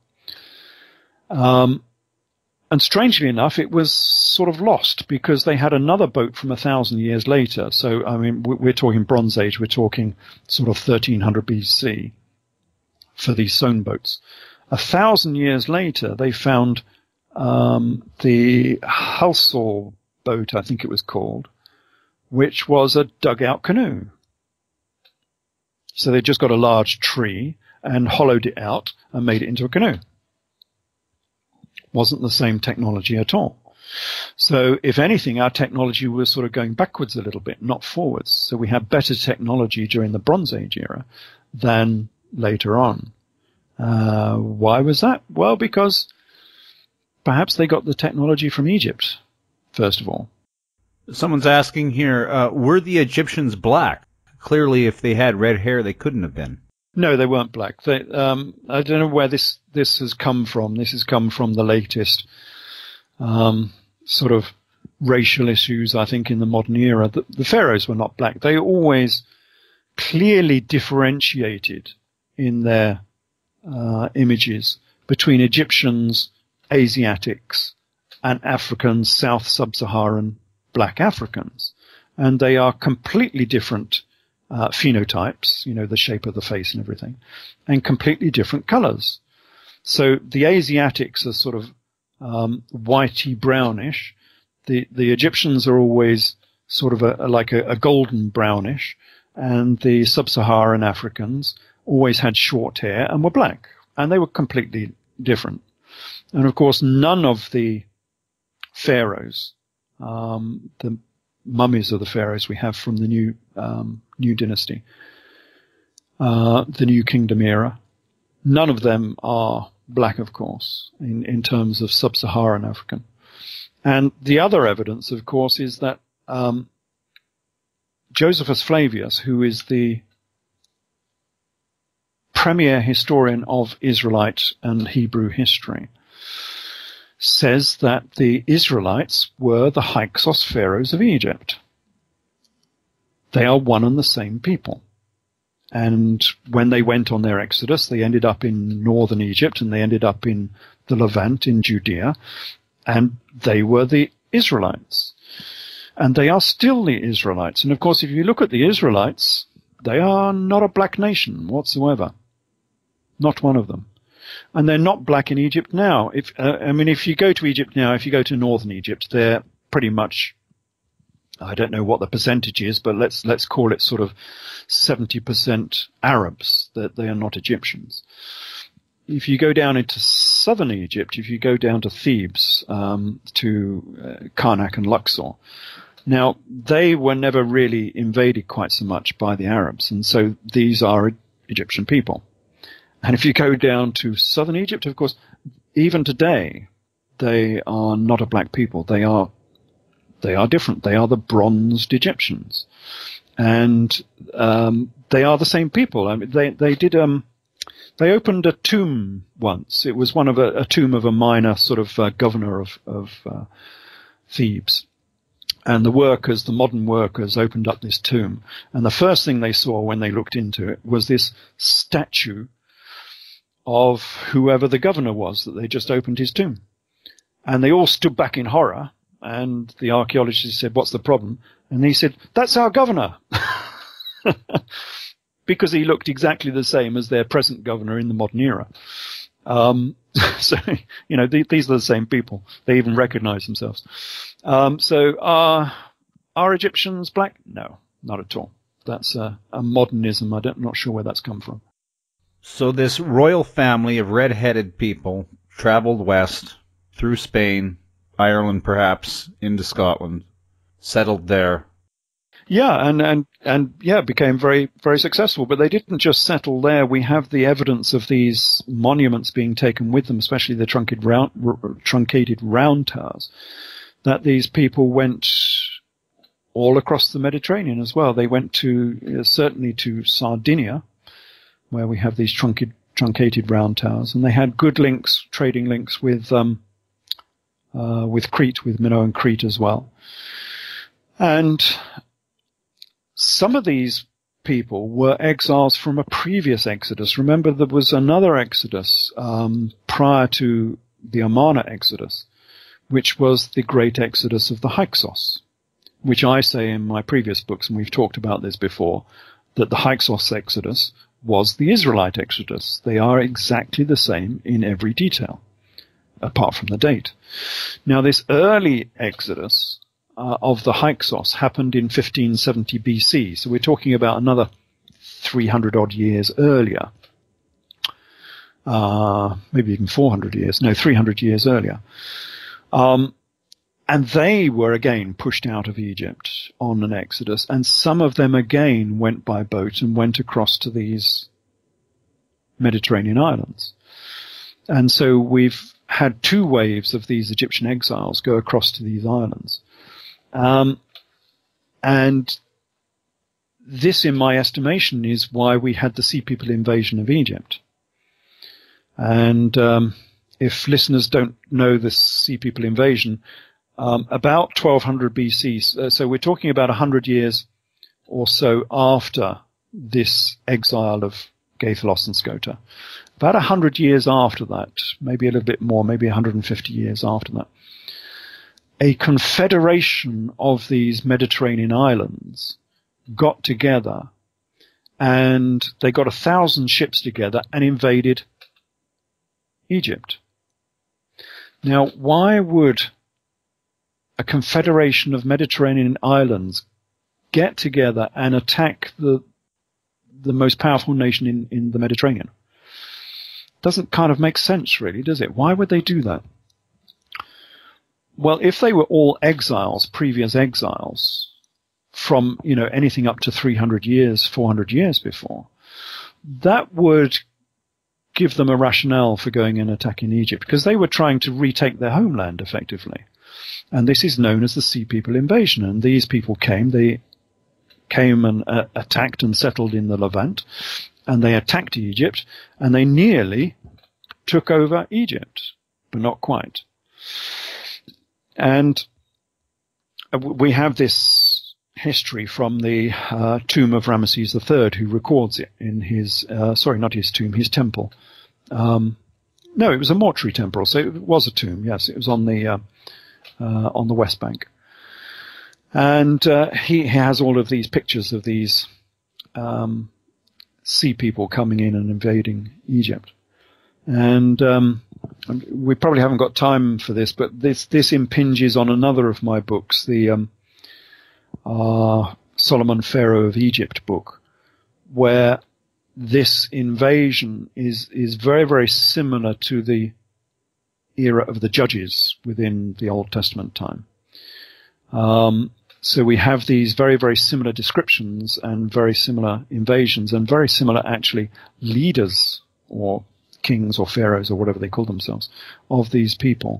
Um, and strangely enough, it was sort of lost, because they had another boat from a thousand years later. So, I mean, we're talking Bronze Age, we're talking sort of thirteen hundred B C for these sewn boats. A thousand years later, they found um, the Halsall boat, I think it was called, which was a dugout canoe. So they just got a large tree and hollowed it out and made it into a canoe. Wasn't the same technology at all. So if anything, our technology was sort of going backwards a little bit, not forwards. So we had better technology during the Bronze Age era than later on. Uh, why was that? Well, because perhaps they got the technology from Egypt, first of all. Someone's asking here, uh, were the Egyptians black? Clearly, if they had red hair, they couldn't have been. No, they weren't black. They, um, I don't know where this, this has come from. This has come from the latest um, sort of racial issues, I think, in the modern era. The, the pharaohs were not black. They always clearly differentiated in their uh, images between Egyptians, Asiatics, and Africans, South Sub-Saharan black Africans. And they are completely different Uh, phenotypes, you know, the shape of the face and everything, and completely different colors. So the Asiatics are sort of um, whitey brownish. The the Egyptians are always sort of a, a, like a, a golden brownish, and the sub-Saharan Africans always had short hair and were black, and they were completely different. And of course, none of the pharaohs, um, the mummies of the pharaohs we have from the new um, new dynasty, uh, the New Kingdom era, none of them are black, of course, in, in terms of sub-Saharan African. And the other evidence, of course, is that um, Josephus Flavius, who is the premier historian of Israelite and Hebrew history, says that the Israelites were the Hyksos pharaohs of Egypt. They are one and the same people. And when they went on their exodus, they ended up in northern Egypt, and they ended up in the Levant, in Judea, and they were the Israelites. And they are still the Israelites. And of course, if you look at the Israelites, they are not a black nation whatsoever. Not one of them. And they're not black in Egypt now. If uh, I mean, if you go to Egypt now, if you go to northern Egypt, they're pretty much, I don't know what the percentage is, but let's let's call it sort of seventy percent Arabs, that they are not Egyptians. If you go down into southern Egypt, if you go down to Thebes, um, to uh, Karnak and Luxor, now they were never really invaded quite so much by the Arabs, and so these are Egyptian people. And if you go down to southern Egypt, of course, even today, they are not a black people. They are they are different. They are the bronzed Egyptians, and um, they are the same people. I mean, they they did um they opened a tomb once. It was one of a, a tomb of a minor sort of uh, governor of of uh, Thebes. And the workers, the modern workers, opened up this tomb. And the first thing they saw when they looked into it was this statue of whoever the governor was that they just opened his tomb. And they all stood back in horror. And the archaeologist said, "What's the problem?" And he said, "That's our governor." Because he looked exactly the same as their present governor in the modern era. Um, so, you know, th- these are the same people. They even recognize themselves. Um, so are, are Egyptians black? No, not at all. That's a, a modernism. I don't, I'm not sure where that's come from. So this royal family of red-headed people traveled west through Spain, Ireland perhaps, into Scotland, settled there. Yeah, and, and, and yeah, became very, very successful. But they didn't just settle there. We have the evidence of these monuments being taken with them, especially the truncated round, r- truncated round towers, that these people went all across the Mediterranean as well. They went to, uh, certainly to Sardinia, where we have these truncated, truncated round towers, and they had good links, trading links with, um, uh, with Crete, with Minoan Crete as well. And some of these people were exiles from a previous exodus. Remember, there was another exodus um, prior to the Amarna exodus, which was the great exodus of the Hyksos, which I say in my previous books, and we've talked about this before, that the Hyksos exodus was the Israelite exodus. They are exactly the same in every detail, apart from the date. Now, this early exodus Uh, of the Hyksos happened in fifteen seventy B C, so we're talking about another three hundred odd years earlier, uh, maybe even four hundred years, no, three hundred years earlier. Um, and they were again pushed out of Egypt on an exodus, and some of them again went by boat and went across to these Mediterranean islands. And so we've had two waves of these Egyptian exiles go across to these islands. Um, and this, in my estimation, is why we had the Sea People invasion of Egypt. And um, if listeners don't know the Sea People invasion, um, about twelve hundred B C, uh, so we're talking about one hundred years or so after this exile of Gaythelos and Scota. About one hundred years after that, maybe a little bit more, maybe one hundred fifty years after that, a confederation of these Mediterranean islands got together, and they got a thousand ships together and invaded Egypt. Now, why would a confederation of Mediterranean islands get together and attack the the most powerful nation in, in the Mediterranean? Doesn't kind of make sense, really, does it? Why would they do that? Well, if they were all exiles, previous exiles, from, you know, anything up to three hundred years, four hundred years before, that would give them a rationale for going and attacking Egypt, because they were trying to retake their homeland, effectively. And this is known as the Sea People invasion. And these people came, they came and uh, attacked and settled in the Levant, and they attacked Egypt, and they nearly took over Egypt, but not quite. And we have this history from the uh, tomb of Ramesses the Third, who records it in his, uh, sorry, not his tomb, his temple. Um, no, it was a mortuary temple, so it was a tomb, yes, it was on the, uh, uh, on the West Bank. And uh, he, he has all of these pictures of these um, sea people coming in and invading Egypt. And um, we probably haven't got time for this, but this this impinges on another of my books, the um, uh, Solomon Pharaoh of Egypt book, where this invasion is is very, very similar to the era of the judges within the Old Testament time. Um, so we have these very, very similar descriptions and very similar invasions and very similar, actually, leaders or kings or pharaohs or whatever they call themselves of these people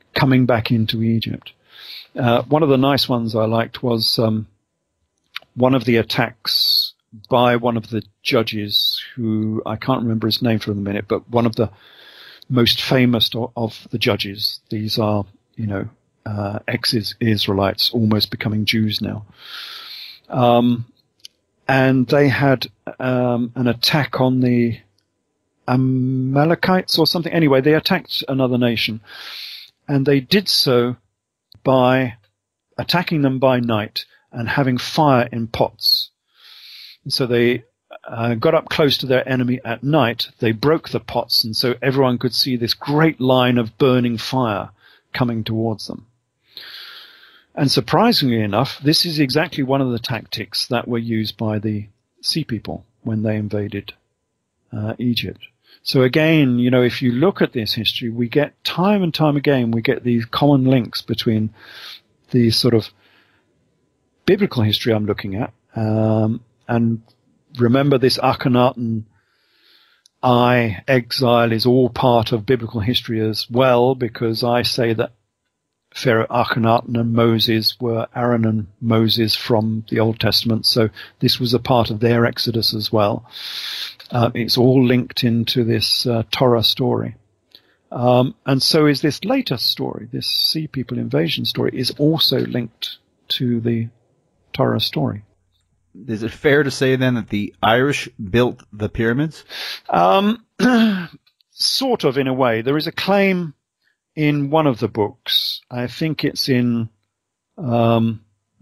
coming back into Egypt. Uh, one of the nice ones I liked was um, one of the attacks by one of the judges who, I can't remember his name for the minute, but one of the most famous of, of the judges. These are, you know, uh, ex-Israelites almost becoming Jews now. Um, and they had um, an attack on the Amalekites or something. Anyway, they attacked another nation. And they did so by attacking them by night and having fire in pots. And so they uh, got up close to their enemy at night. They broke the pots, and so everyone could see this great line of burning fire coming towards them. And surprisingly enough, this is exactly one of the tactics that were used by the Sea People when they invaded uh, Egypt. So again, you know, if you look at this history, we get time and time again, we get these common links between the sort of biblical history I'm looking at. Um, and remember, this Akhenaten I exile is all part of biblical history as well, because I say that Pharaoh Akhenaten and Moses were Aaron and Moses from the Old Testament. So this was a part of their exodus as well. Uh, it's all linked into this uh, Torah story. Um, and so is this later story, this Sea People invasion story, is also linked to the Torah story. Is it fair to say then that the Irish built the pyramids? Um, sort of, in a way. There is a claim in one of the books. I think it's in... Um,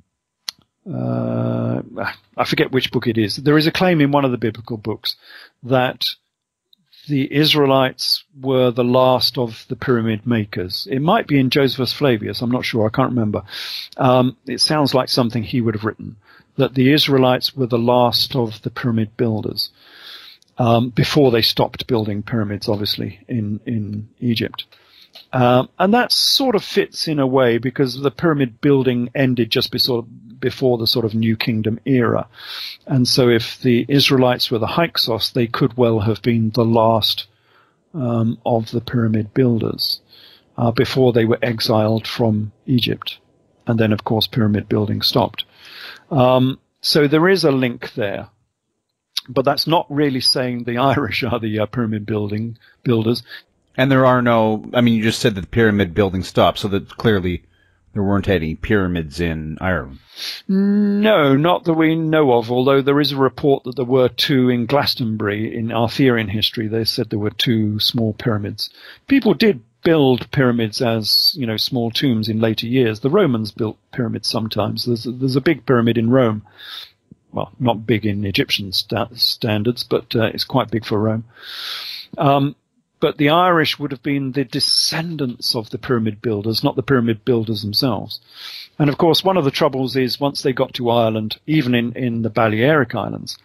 Uh, I forget which book it is. There is a claim in one of the biblical books that the Israelites were the last of the pyramid makers. It might be in Josephus Flavius. I'm not sure. I can't remember. Um, it sounds like something he would have written, that the Israelites were the last of the pyramid builders um, before they stopped building pyramids, obviously, in, in Egypt. Um, and that sort of fits in a way because the pyramid building ended just before, before the sort of New Kingdom era. And so if the Israelites were the Hyksos, they could well have been the last um, of the pyramid builders uh, before they were exiled from Egypt. And then, of course, pyramid building stopped. Um, so there is a link there. But that's not really saying the Irish are the uh, pyramid building builders. And there are no, I mean, you just said that the pyramid building stopped, so that clearly there weren't any pyramids in Ireland. No, not that we know of, although there is a report that there were two in Glastonbury in Arthurian history. They said there were two small pyramids. People did build pyramids as, you know, small tombs in later years. The Romans built pyramids sometimes. There's a, there's a big pyramid in Rome. Well, not big in Egyptian sta- standards, but uh, it's quite big for Rome. Um, But the Irish would have been the descendants of the pyramid builders, not the pyramid builders themselves. And of course, one of the troubles is once they got to Ireland, even in, in the Balearic Islands,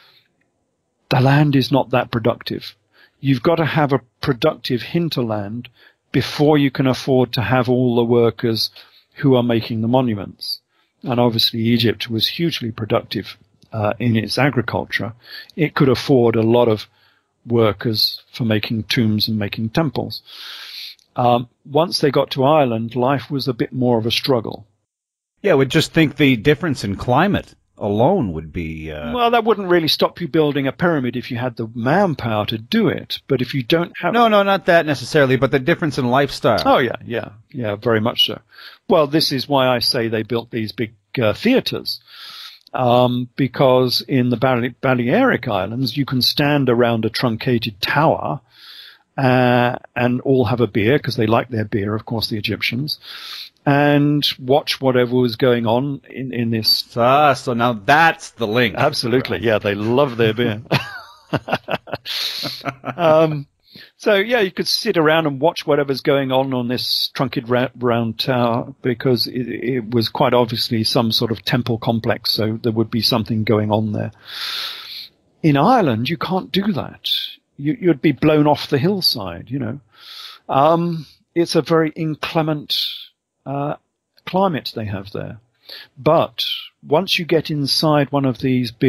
the land is not that productive. You've got to have a productive hinterland before you can afford to have all the workers who are making the monuments. And obviously Egypt was hugely productive uh, in its agriculture. It could afford a lot of workers for making tombs and making temples. Um, once they got to Ireland, life was a bit more of a struggle. Yeah, I would just think the difference in climate alone would be... Uh... Well, that wouldn't really stop you building a pyramid if you had the manpower to do it. But if you don't have... No, no, not that necessarily, but the difference in lifestyle. Oh, yeah, yeah, yeah, very much so. Well, this is why I say they built these big uh, theatres. Um, because in the Bale- Balearic Islands, you can stand around a truncated tower uh, and all have a beer, because they like their beer, of course, the Egyptians, and watch whatever was going on in, in this. Ah, so now that's the link. Absolutely, yeah, they love their beer. um, so, yeah, you could sit around and watch whatever's going on on this truncated ra- round tower, because it, it was quite obviously some sort of temple complex, so there would be something going on there. In Ireland, you can't do that. You, you'd be blown off the hillside, you know. Um, it's a very inclement uh, climate they have there. But once you get inside one of these big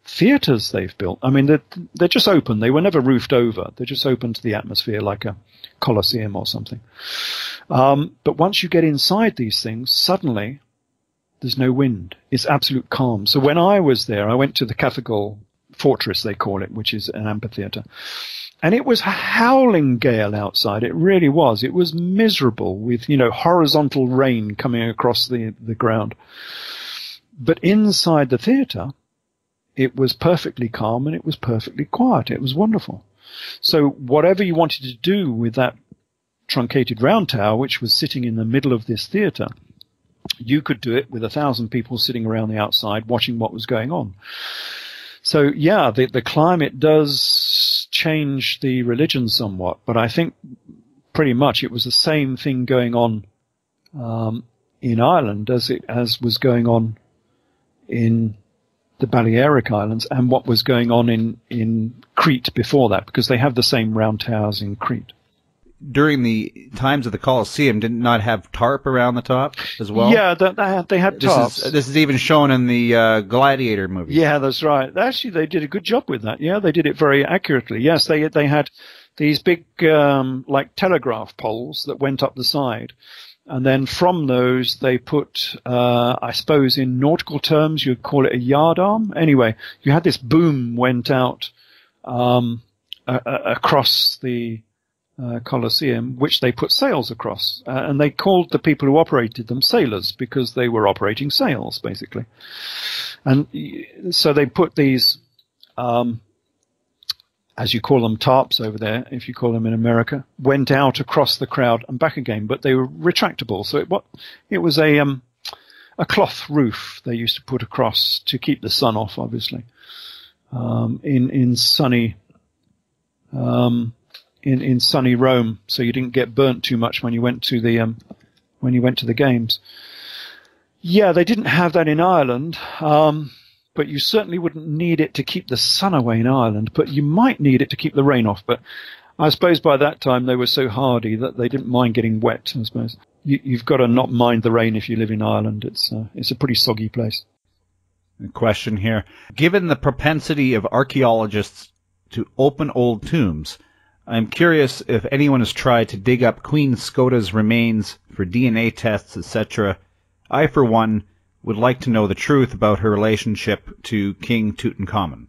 theatres they've built. I mean, they're, they're just open. They were never roofed over. They're just open to the atmosphere like a Colosseum or something. Um, but once you get inside these things, suddenly there's no wind. It's absolute calm. So when I was there, I went to the Cathedral Fortress, they call it, which is an amphitheatre. And it was a howling gale outside. It really was. It was miserable with, you know, horizontal rain coming across the, the ground. But inside the theatre, it was perfectly calm and it was perfectly quiet. It was wonderful. So whatever you wanted to do with that truncated round tower, which was sitting in the middle of this theatre, you could do it with a thousand people sitting around the outside watching what was going on. So, yeah, the, the climate does change the religion somewhat, but I think pretty much it was the same thing going on um, in Ireland as it as was going on in the Balearic Islands and what was going on in, in Crete before that, because they have the same round towers in Crete. During the times of the Colosseum, did not have tarp around the top as well? Yeah, they had, they had tarps. This is, this is even shown in the uh, Gladiator movie. Yeah, that's right. Actually, they did a good job with that. Yeah, they did it very accurately. Yes, they they had these big, um, like telegraph poles that went up the side. And then from those, they put, uh, I suppose in nautical terms, you'd call it a yardarm. Anyway, you had this boom went out um, a- a- across the uh, Colosseum, which they put sails across. Uh, and they called the people who operated them sailors because they were operating sails, basically. And so they put these, um, as you call them, tarps over there, if you call them in America, went out across the crowd and back again, but they were retractable. So it, what, it was a um, a cloth roof they used to put across to keep the sun off, obviously, um, in in sunny um, in in sunny Rome, so you didn't get burnt too much when you went to the um, when you went to the games. Yeah, they didn't have that in Ireland. Um, But you certainly wouldn't need it to keep the sun away in Ireland, but you might need it to keep the rain off. But I suppose by that time they were so hardy that they didn't mind getting wet, I suppose. You, you've got to not mind the rain if you live in Ireland. It's, uh, it's a pretty soggy place. A question here. Given the propensity of archaeologists to open old tombs, I'm curious if anyone has tried to dig up Queen Scota's remains for D N A tests, et cetera. I, for one, would like to know the truth about her relationship to King Tutankhamun.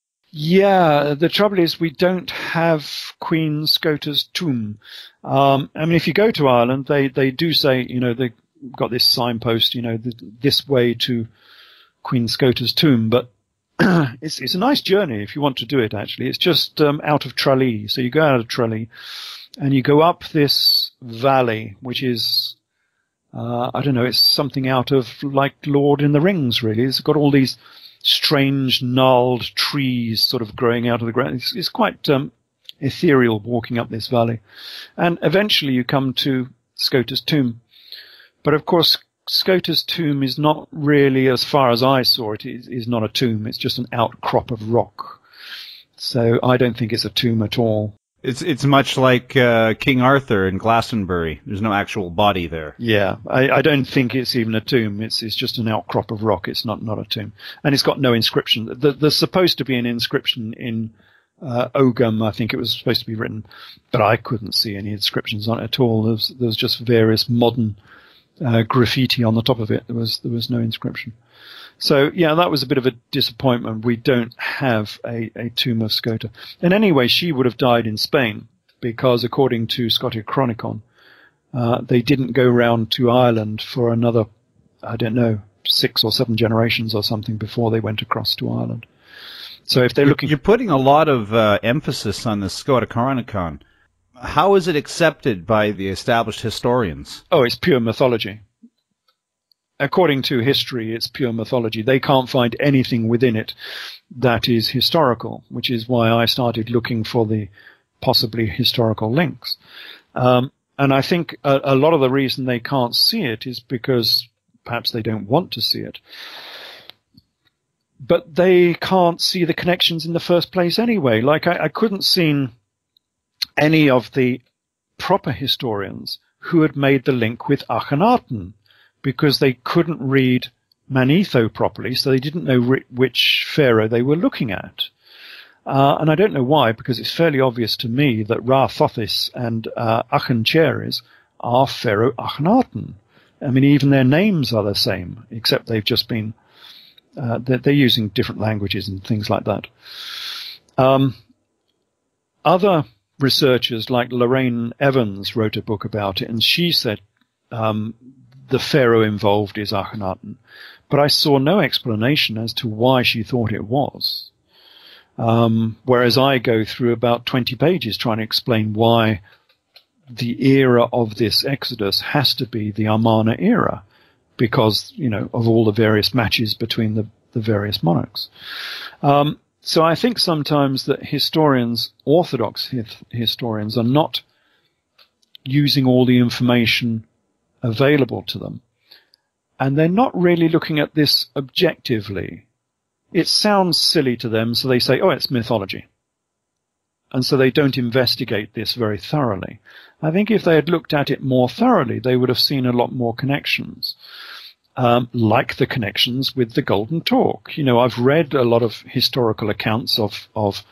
Yeah, the trouble is we don't have Queen Scota's tomb. Um, I mean, if you go to Ireland, they, they do say, you know, they've got this signpost, you know, th- this way to Queen Scota's tomb, but it's, it's a nice journey if you want to do it, actually. It's just um, out of Tralee. So you go out of Tralee and you go up this valley, which is... Uh, I don't know, it's something out of like Lord in the Rings, really. It's got all these strange, gnarled trees sort of growing out of the ground. It's, it's quite um, ethereal walking up this valley. And eventually you come to Scota's tomb. But of course, Scota's tomb is not really, as far as I saw it, is, is not a tomb. It's just an outcrop of rock. So I don't think it's a tomb at all. It's it's much like uh, King Arthur in Glastonbury. There's no actual body there. Yeah, I, I don't think it's even a tomb. It's it's just an outcrop of rock. It's not, not a tomb. And it's got no inscription. The, there's supposed to be an inscription in uh, Ogham, I think it was supposed to be written, but I couldn't see any inscriptions on it at all. There was, there was just various modern uh, graffiti on the top of it. There was there was no inscription. So, yeah, that was a bit of a disappointment. We don't have a, a tomb of Scota. And anyway, she would have died in Spain because, according to Scottish Chronicon, uh, they didn't go round to Ireland for another, I don't know, six or seven generations or something before they went across to Ireland. So if they're looking... You're putting a lot of uh, emphasis on the Scottish Chronicon. How is it accepted by the established historians? Oh, it's pure mythology. According to history, it's pure mythology. They can't find anything within it that is historical, which is why I started looking for the possibly historical links. Um, and I think a, a lot of the reason they can't see it is because perhaps they don't want to see it. But they can't see the connections in the first place anyway. Like, I, I couldn't see any of the proper historians who had made the link with Akhenaten, because they couldn't read Manetho properly, so they didn't know ri- which pharaoh they were looking at. Uh, and I don't know why, because it's fairly obvious to me that Ra-Thothis and uh, Achencheres are Pharaoh Akhenaten. I mean, even their names are the same, except they've just been, uh, they're, they're using different languages and things like that. Um, other researchers like Lorraine Evans wrote a book about it, and she said um, the pharaoh involved is Akhenaten. But I saw no explanation as to why she thought it was. Um, whereas I go through about twenty pages trying to explain why the era of this exodus has to be the Amarna era, because, you know, of all the various matches between the, the various monarchs. Um, so I think sometimes that historians, Orthodox historians, are not using all the information available to them. And they're not really looking at this objectively. It sounds silly to them, so they say, oh, it's mythology. And so they don't investigate this very thoroughly. I think if they had looked at it more thoroughly, they would have seen a lot more connections, um, like the connections with the Golden Talk. You know, I've read a lot of historical accounts of, of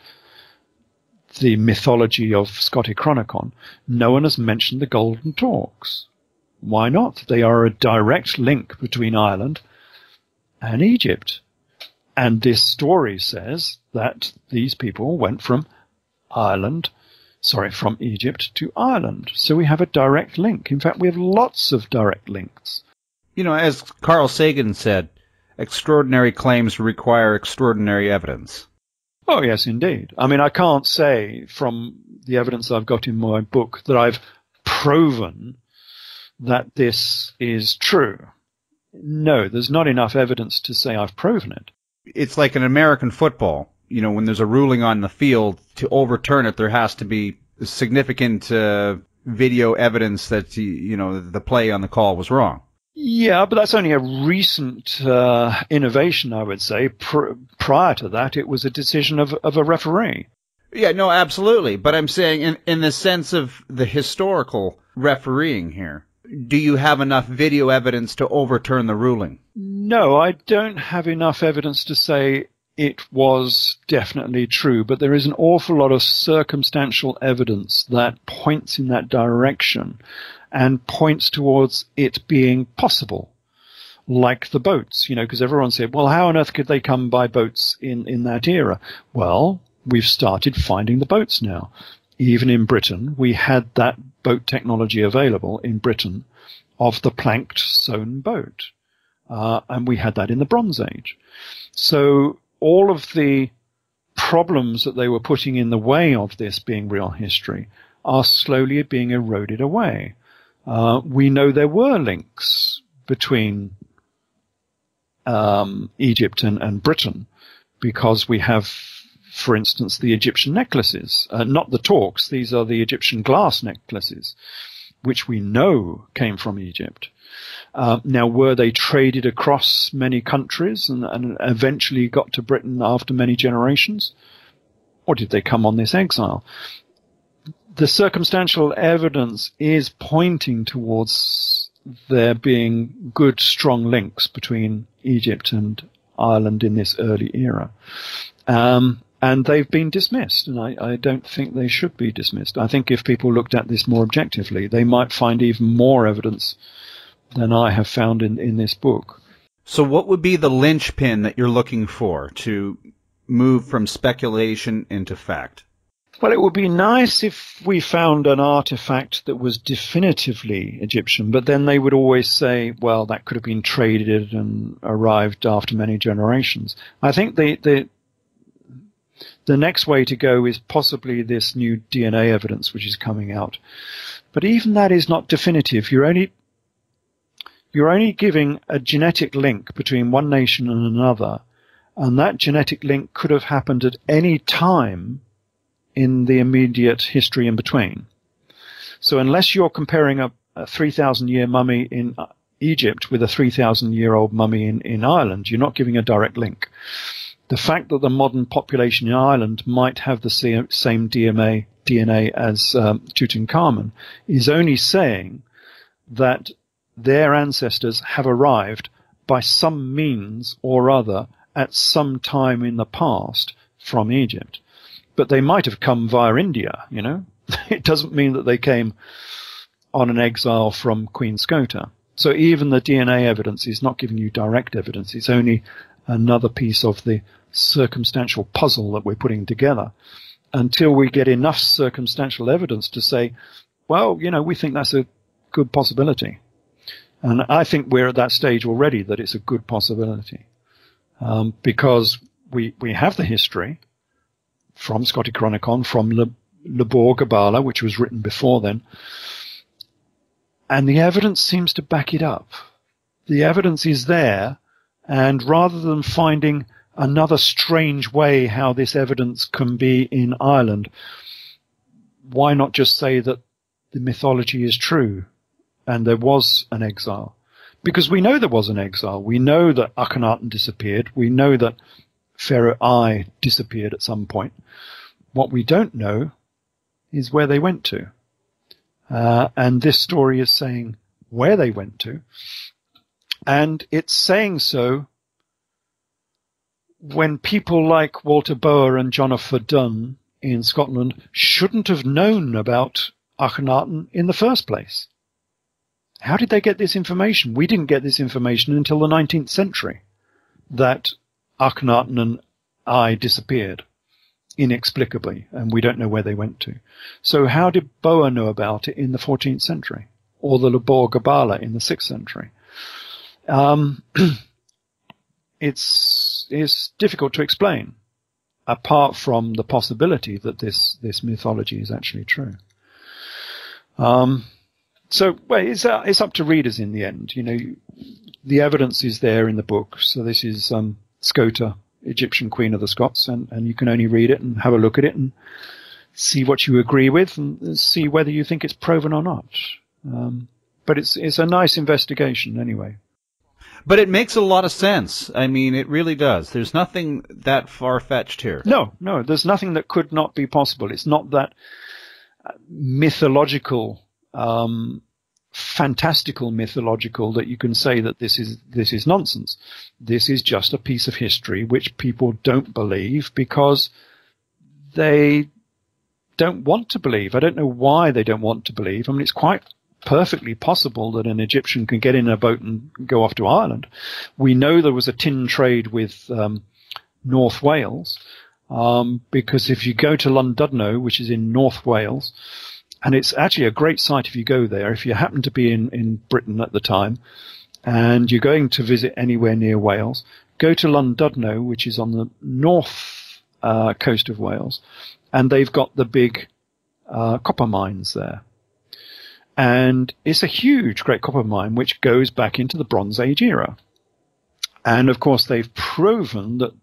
the mythology of Scottish Chronicon. No one has mentioned the Golden Talks. Why not? They are a direct link between Ireland and Egypt. And this story says that these people went from Ireland, sorry, from Egypt to Ireland. So we have a direct link. In fact, we have lots of direct links. You know, as Carl Sagan said, extraordinary claims require extraordinary evidence. Oh, yes, indeed. I mean, I can't say from the evidence I've got in my book that I've proven that this is true. No, there's not enough evidence to say I've proven it. It's like in American football. You know, when there's a ruling on the field, to overturn it, there has to be significant uh, video evidence that, you know, the play on the call was wrong. Yeah, but that's only a recent uh, innovation, I would say. Pr- prior to that, it was a decision of, of a referee. Yeah, no, absolutely. But I'm saying in, in the sense of the historical refereeing here, do you have enough video evidence to overturn the ruling? No, I don't have enough evidence to say it was definitely true, but there is an awful lot of circumstantial evidence that points in that direction and points towards it being possible, like the boats, you know, because everyone said, well, how on earth could they come by boats in, in that era? Well, we've started finding the boats now. Even in Britain, we had that boat technology available in Britain of the planked sewn boat. Uh, and we had that in the Bronze Age. So all of the problems that they were putting in the way of this being real history are slowly being eroded away. Uh, we know there were links between um, Egypt and, and Britain because we have, for instance, the Egyptian necklaces, uh, not the talks. These are the Egyptian glass necklaces, which we know came from Egypt. Uh, now, were they traded across many countries and, and eventually got to Britain after many generations? Or did they come on this exile? The circumstantial evidence is pointing towards there being good, strong links between Egypt and Ireland in this early era. Um, and they've been dismissed, and I, I don't think they should be dismissed. I think if people looked at this more objectively, they might find even more evidence than I have found in, in this book. So what would be the linchpin that you're looking for to move from speculation into fact? Well, it would be nice if we found an artifact that was definitively Egyptian, but then they would always say, well, that could have been traded and arrived after many generations. I think the, the, the next way to go is possibly this new D N A evidence which is coming out. But even that is not definitive. You're only You're only giving a genetic link between one nation and another, and that genetic link could have happened at any time in the immediate history in between. So unless you're comparing a, a three thousand year mummy in Egypt with a three thousand year old mummy in, in Ireland, you're not giving a direct link. The fact that the modern population in Ireland might have the same, same D N A, D N A as um, Tutankhamun is only saying that their ancestors have arrived by some means or other at some time in the past from Egypt. But they might have come via India, you know. It doesn't mean that they came on an exile from Queen Scota. So even the D N A evidence is not giving you direct evidence. It's only another piece of the circumstantial puzzle that we're putting together until we get enough circumstantial evidence to say, well, you know, we think that's a good possibility. And I think we're at that stage already that it's a good possibility. Um, because we we have the history from Scottish Chronicon, from Le, Lebor Gabala, which was written before then, and the evidence seems to back it up. The evidence is there, and rather than finding another strange way how this evidence can be in Ireland, why not just say that the mythology is true and there was an exile? Because we know there was an exile. We know that Akhenaten disappeared. We know that Pharaoh I disappeared at some point. What we don't know is where they went to. Uh, and this story is saying where they went to. And it's saying so when people like Walter Bower and Jonathan Dunn in Scotland shouldn't have known about Akhenaten in the first place. How did they get this information? We didn't get this information until the nineteenth century, that Akhenaten and I disappeared inexplicably, and we don't know where they went to. So how did Boer know about it in the fourteenth century, or the Lebor Gabala in the sixth century? Um, it's, it's difficult to explain, apart from the possibility that this, this mythology is actually true. Um, So, well, it's, uh, it's up to readers in the end. You know, the evidence is there in the book. So this is um, Scota, Egyptian Queen of the Scots, and, and you can only read it and have a look at it and see what you agree with and see whether you think it's proven or not. Um, but it's it's a nice investigation anyway. But it makes a lot of sense. I mean, it really does. There's nothing that far-fetched here. No, no, there's nothing that could not be possible. It's not that mythological Um, fantastical mythological that you can say that this is this is nonsense. This is just a piece of history which people don't believe because they don't want to believe. I don't know why they don't want to believe. I mean, it's quite perfectly possible that an Egyptian can get in a boat and go off to Ireland. We know there was a tin trade with um, North Wales um, because if you go to Llandudno, which is in North Wales, and it's actually a great site if you go there, if you happen to be in, in Britain at the time and you're going to visit anywhere near Wales, go to Llandudno, which is on the north uh, coast of Wales, and they've got the big uh, copper mines there. And it's a huge, great copper mine which goes back into the Bronze Age era. And, of course, they've proven that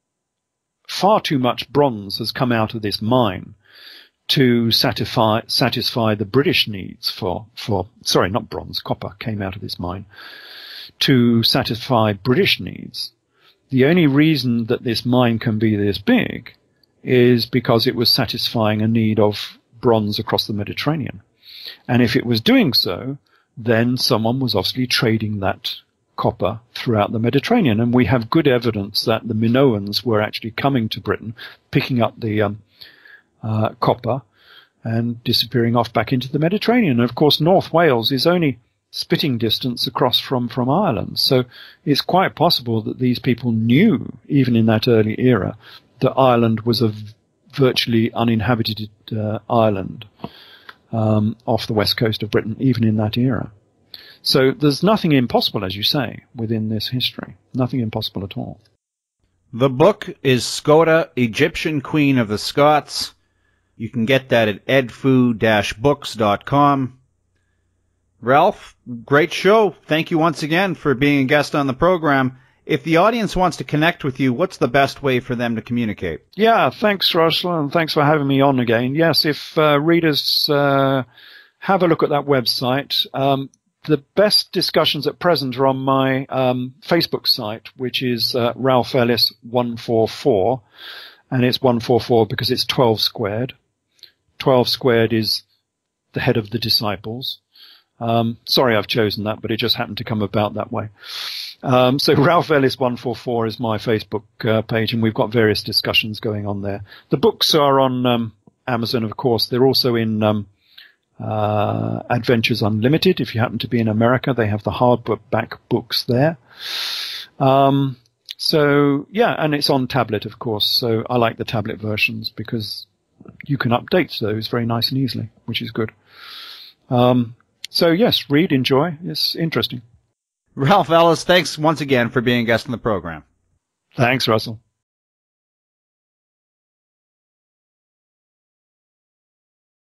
far too much bronze has come out of this mine to satisfy satisfy the British needs for, for sorry, not bronze, copper came out of this mine, to satisfy British needs. The only reason that this mine can be this big is because it was satisfying a need of bronze across the Mediterranean. And if it was doing so, then someone was obviously trading that copper throughout the Mediterranean. And we have good evidence that the Minoans were actually coming to Britain, picking up the um, Uh, copper and disappearing off back into the Mediterranean. And of course, North Wales is only spitting distance across from, from Ireland. So it's quite possible that these people knew, even in that early era, that Ireland was a virtually uninhabited uh, island um, off the west coast of Britain, even in that era. So there's nothing impossible, as you say, within this history. Nothing impossible at all. The book is Scota, Egyptian Queen of the Scots. You can get that at edfu dash books dot com. Ralph, great show. Thank you once again for being a guest on the program. If the audience wants to connect with you, what's the best way for them to communicate? Yeah, thanks, Russell, and thanks for having me on again. Yes, if uh, readers uh, have a look at that website, um, the best discussions at present are on my um, Facebook site, which is uh, Ralph Ellis one forty-four, and it's one forty-four because it's twelve squared. twelve squared is the head of the disciples. Um, sorry I've chosen that, but it just happened to come about that way. Um, so Ralph Ellis one four four is my Facebook uh, page, and we've got various discussions going on there. The books are on um, Amazon, of course. They're also in um, uh, Adventures Unlimited. If you happen to be in America, they have the hardback books there. Um, so, yeah, and it's on tablet, of course. So I like the tablet versions because you can update those very nice and easily, which is good. Um, so, yes, read, enjoy. It's interesting. Ralph Ellis, thanks once again for being a guest on the program. Thanks, Russell.